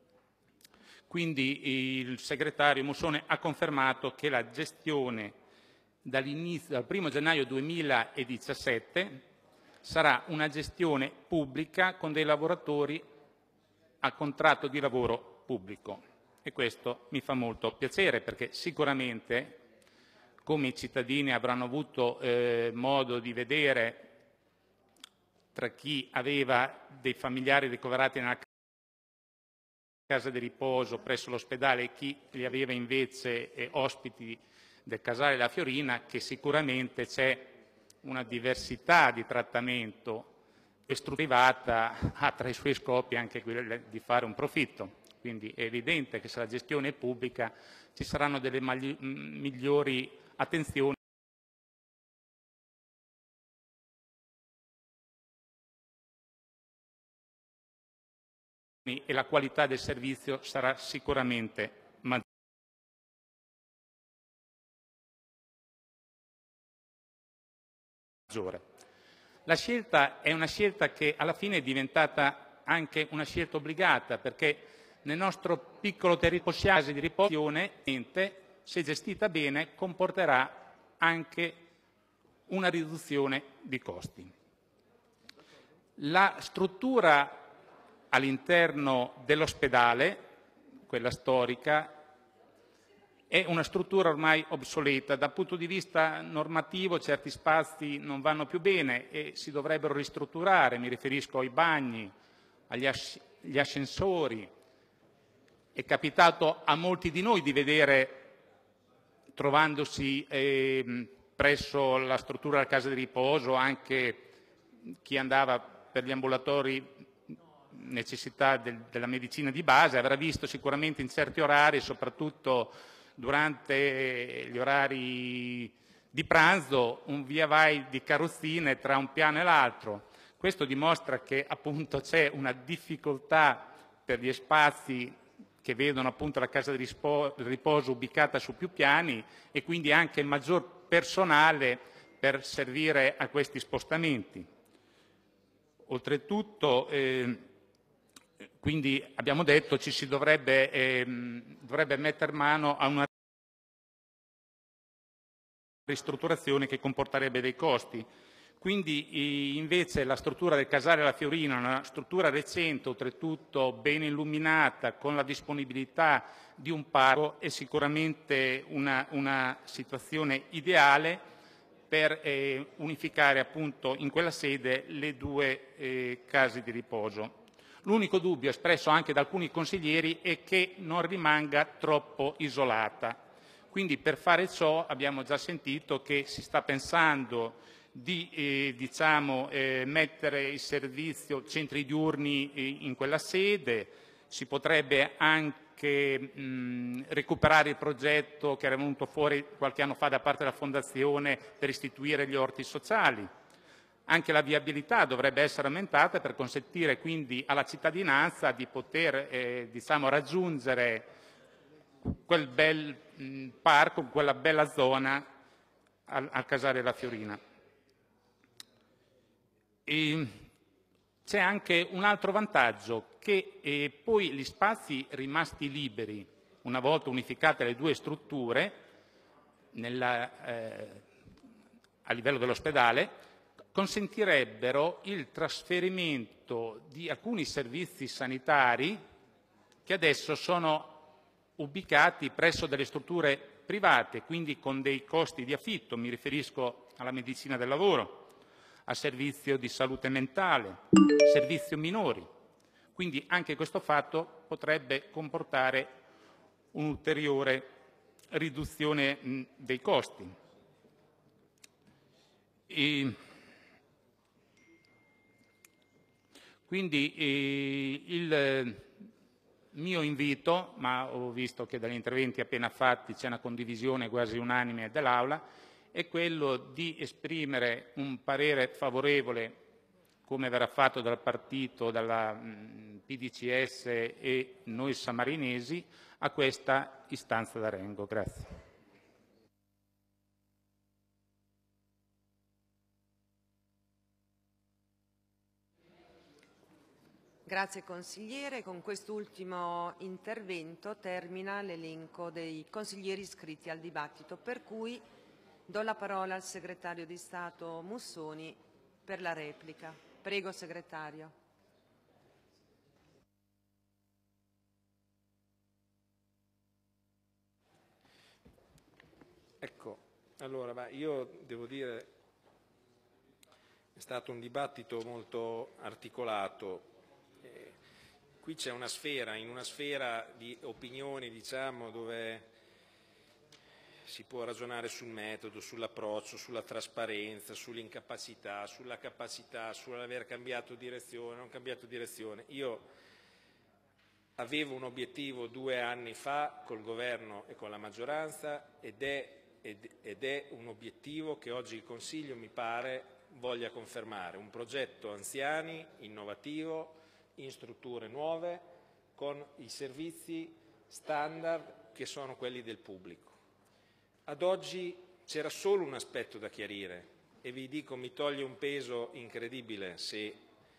Quindi il segretario Musone ha confermato che la gestione dall'inizio, dal primo gennaio duemiladiciassette sarà una gestione pubblica con dei lavoratori a contratto di lavoro pubblico. E questo mi fa molto piacere perché sicuramente, come i cittadini avranno avuto eh, modo di vedere tra chi aveva dei familiari ricoverati nella casa di riposo presso l'ospedale e chi li aveva invece eh, ospiti del Casale La Fiorina, che sicuramente c'è una diversità di trattamento e privata ha tra i suoi scopi anche quello di fare un profitto. Quindi è evidente che se la gestione è pubblica ci saranno delle migliori attenzioni e la qualità del servizio sarà sicuramente maggiore. La scelta è una scelta che alla fine è diventata anche una scelta obbligata, perché nel nostro piccolo territorio case di riposo, se gestita bene, comporterà anche una riduzione di costi. La struttura all'interno dell'ospedale, quella storica, è una struttura ormai obsoleta. Dal punto di vista normativo certi spazi non vanno più bene e si dovrebbero ristrutturare, mi riferisco ai bagni, agli as- gli ascensori. È capitato a molti di noi di vedere, trovandosi eh, presso la struttura della casa di riposo, anche chi andava per gli ambulatori necessità del, della medicina di base, avrà visto sicuramente in certi orari, soprattutto durante gli orari di pranzo, un via vai di carrozzine tra un piano e l'altro. Questo dimostra che appunto c'è una difficoltà per gli spazi che vedono appunto la casa di riposo ubicata su più piani e quindi anche il maggior personale per servire a questi spostamenti. Oltretutto, eh, quindi abbiamo detto ci si dovrebbe, eh, dovrebbe mettere mano a una ristrutturazione che comporterebbe dei costi. Quindi invece la struttura del Casale La Fiorina è una struttura recente, oltretutto ben illuminata, con la disponibilità di un parco, è sicuramente una, una situazione ideale per eh, unificare appunto in quella sede le due eh, case di riposo. L'unico dubbio espresso anche da alcuni consiglieri è che non rimanga troppo isolata. Quindi per fare ciò abbiamo già sentito che si sta pensando di eh, diciamo, eh, mettere il servizio centri diurni eh, in quella sede, si potrebbe anche mh, recuperare il progetto che era venuto fuori qualche anno fa da parte della Fondazione per istituire gli orti sociali. Anche la viabilità dovrebbe essere aumentata per consentire quindi alla cittadinanza di poter eh, diciamo, raggiungere quel bel mh, parco, quella bella zona al, al Casale La Fiorina. E c'è anche un altro vantaggio, che eh, poi gli spazi rimasti liberi, una volta unificate le due strutture nella, eh, a livello dell'ospedale, consentirebbero il trasferimento di alcuni servizi sanitari che adesso sono ubicati presso delle strutture private, quindi con dei costi di affitto, mi riferisco alla medicina del lavoro, a servizio di salute mentale, servizio minori. Quindi anche questo fatto potrebbe comportare un'ulteriore riduzione mh, dei costi. E quindi eh, il mio invito, ma ho visto che dagli interventi appena fatti c'è una condivisione quasi unanime dell'Aula, è quello di esprimere un parere favorevole, come verrà fatto dal partito, dalla mh, P D C S e noi sammarinesi, a questa istanza d'Arengo. Grazie. Grazie consigliere. Con quest'ultimo intervento termina l'elenco dei consiglieri iscritti al dibattito, per cui do la parola al segretario di Stato Mussoni per la replica. Prego, segretario. Ecco, allora, ma io devo dire è stato un dibattito molto articolato. Eh, qui c'è una sfera, in una sfera di opinioni, diciamo, dove si può ragionare sul metodo, sull'approccio, sulla trasparenza, sull'incapacità, sulla capacità, sull'aver cambiato direzione, non cambiato direzione. Io avevo un obiettivo due anni fa col governo e con la maggioranza ed è, ed, ed è un obiettivo che oggi il Consiglio mi pare voglia confermare, un progetto anziani innovativo, in strutture nuove, con i servizi standard che sono quelli del pubblico. Ad oggi c'era solo un aspetto da chiarire e vi dico mi toglie un peso incredibile se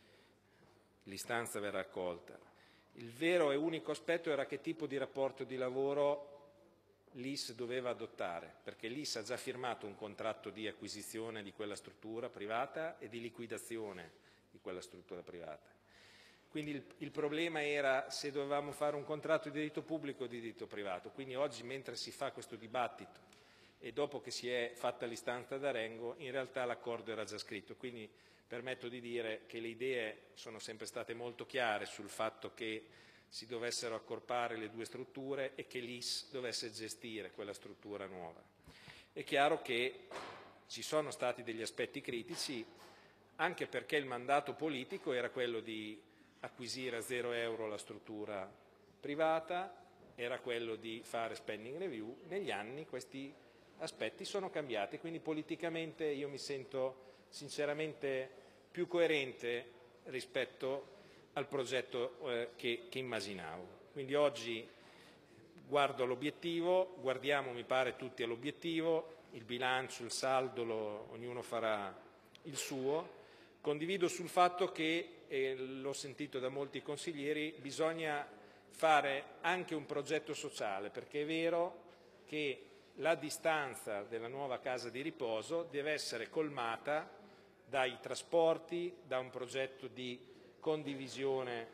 l'istanza verrà accolta. Il vero e unico aspetto era che tipo di rapporto di lavoro l'I S doveva adottare, perché l'I S ha già firmato un contratto di acquisizione di quella struttura privata e di liquidazione di quella struttura privata. Quindi il, il problema era se dovevamo fare un contratto di diritto pubblico o di diritto privato. Quindi oggi, mentre si fa questo dibattito e dopo che si è fatta l'istanza d'Arengo, in realtà l'accordo era già scritto. Quindi permetto di dire che le idee sono sempre state molto chiare sul fatto che si dovessero accorpare le due strutture e che l'I S dovesse gestire quella struttura nuova. È chiaro che ci sono stati degli aspetti critici, anche perché il mandato politico era quello di acquisire a zero euro la struttura privata, era quello di fare spending review. Negli anni questi aspetti sono cambiati, quindi politicamente io mi sento sinceramente più coerente rispetto al progetto eh, che, che immaginavo. Quindi oggi guardo all'obiettivo, guardiamo mi pare tutti all'obiettivo, il bilancio, il saldo, lo, ognuno farà il suo. Condivido sul fatto che, e l'ho sentito da molti consiglieri, bisogna fare anche un progetto sociale, perché è vero che la distanza della nuova casa di riposo deve essere colmata dai trasporti, da un progetto di condivisione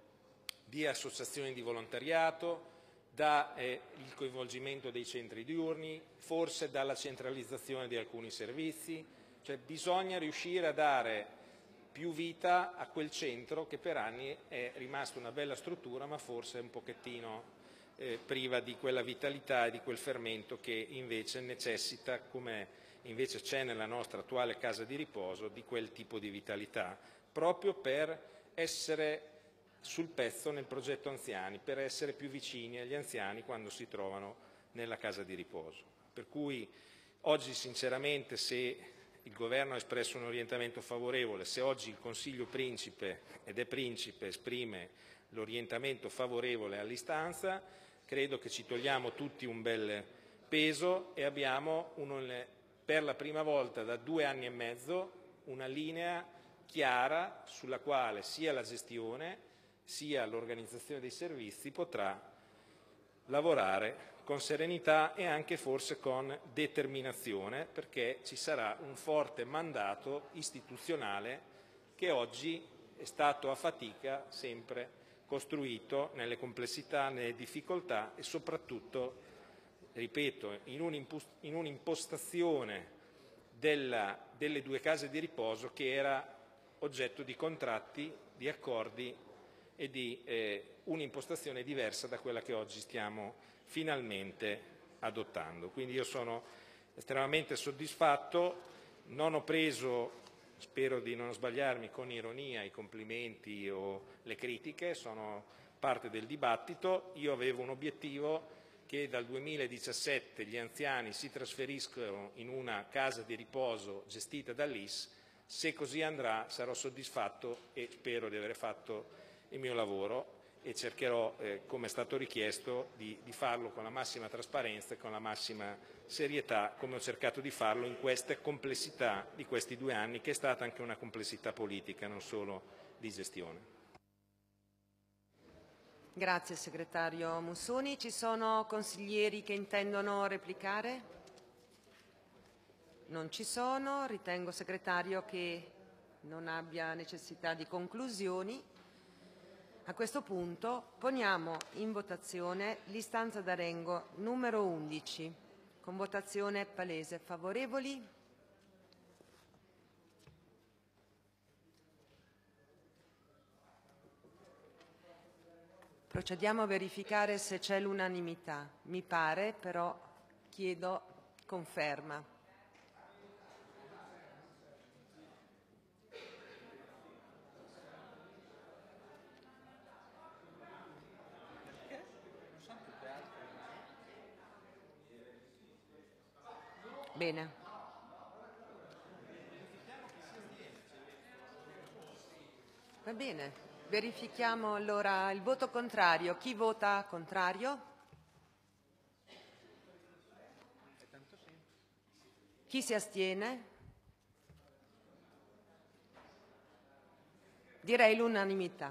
di associazioni di volontariato, da eh, il coinvolgimento dei centri diurni, forse dalla centralizzazione di alcuni servizi, cioè bisogna riuscire a dare più vita a quel centro che per anni è rimasto una bella struttura ma forse un pochettino eh, priva di quella vitalità e di quel fermento che invece necessita, come invece c'è nella nostra attuale casa di riposo, di quel tipo di vitalità, proprio per essere sul pezzo nel progetto anziani, per essere più vicini agli anziani quando si trovano nella casa di riposo. Per cui oggi sinceramente, se il Governo ha espresso un orientamento favorevole, se oggi il Consiglio Principe, ed è Principe, esprime l'orientamento favorevole all'istanza, credo che ci togliamo tutti un bel peso e abbiamo uno, per la prima volta da due anni e mezzo una linea chiara sulla quale sia la gestione sia l'organizzazione dei servizi potrà lavorare con serenità e anche forse con determinazione, perché ci sarà un forte mandato istituzionale che oggi è stato a fatica sempre costruito nelle complessità, nelle difficoltà e soprattutto, ripeto, in un'impostazione della, delle due case di riposo che era oggetto di contratti, di accordi e di eh, un'impostazione diversa da quella che oggi stiamo finalmente adottando. Quindi io sono estremamente soddisfatto, non ho preso, spero di non sbagliarmi, con ironia i complimenti o le critiche, sono parte del dibattito. Io avevo un obiettivo che dal duemiladiciassette gli anziani si trasferiscono in una casa di riposo gestita dall'I S. Se così andrà sarò soddisfatto e spero di aver fatto il mio lavoro e cercherò, eh, come è stato richiesto, di, di farlo con la massima trasparenza e con la massima serietà, come ho cercato di farlo in queste complessità di questi due anni, che è stata anche una complessità politica, non solo di gestione. Grazie segretario Mussoni. Ci sono consiglieri che intendono replicare? Non ci sono. Ritengo, segretario, che non abbia necessità di conclusioni. A questo punto poniamo in votazione l'istanza d'Arengo numero undici, con votazione palese. Favorevoli? Procediamo a verificare se c'è l'unanimità. Mi pare, però chiedo conferma. Bene. Va bene. Verifichiamo allora il voto contrario. Chi vota contrario? Chi si astiene? Direi l'unanimità.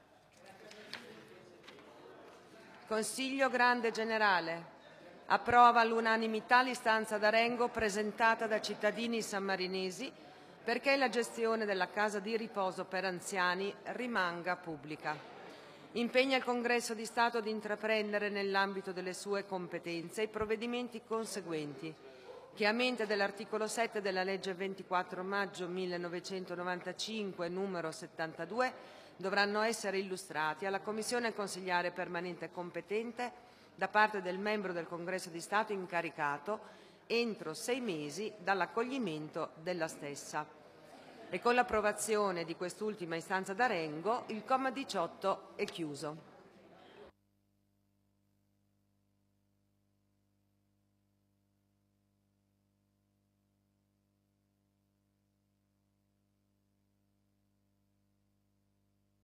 Consiglio Grande Generale. Approva all'unanimità l'istanza d'Arengo presentata da cittadini sammarinesi perché la gestione della casa di riposo per anziani rimanga pubblica. Impegna il Congresso di Stato ad intraprendere nell'ambito delle sue competenze i provvedimenti conseguenti che, a mente dell'articolo sette della legge ventiquattro maggio millenovecentonovantacinque numero settantadue, dovranno essere illustrati alla Commissione consiliare permanente competente da parte del membro del Congresso di Stato incaricato entro sei mesi dall'accoglimento della stessa. E con l'approvazione di quest'ultima istanza d'Arengo il comma diciotto è chiuso.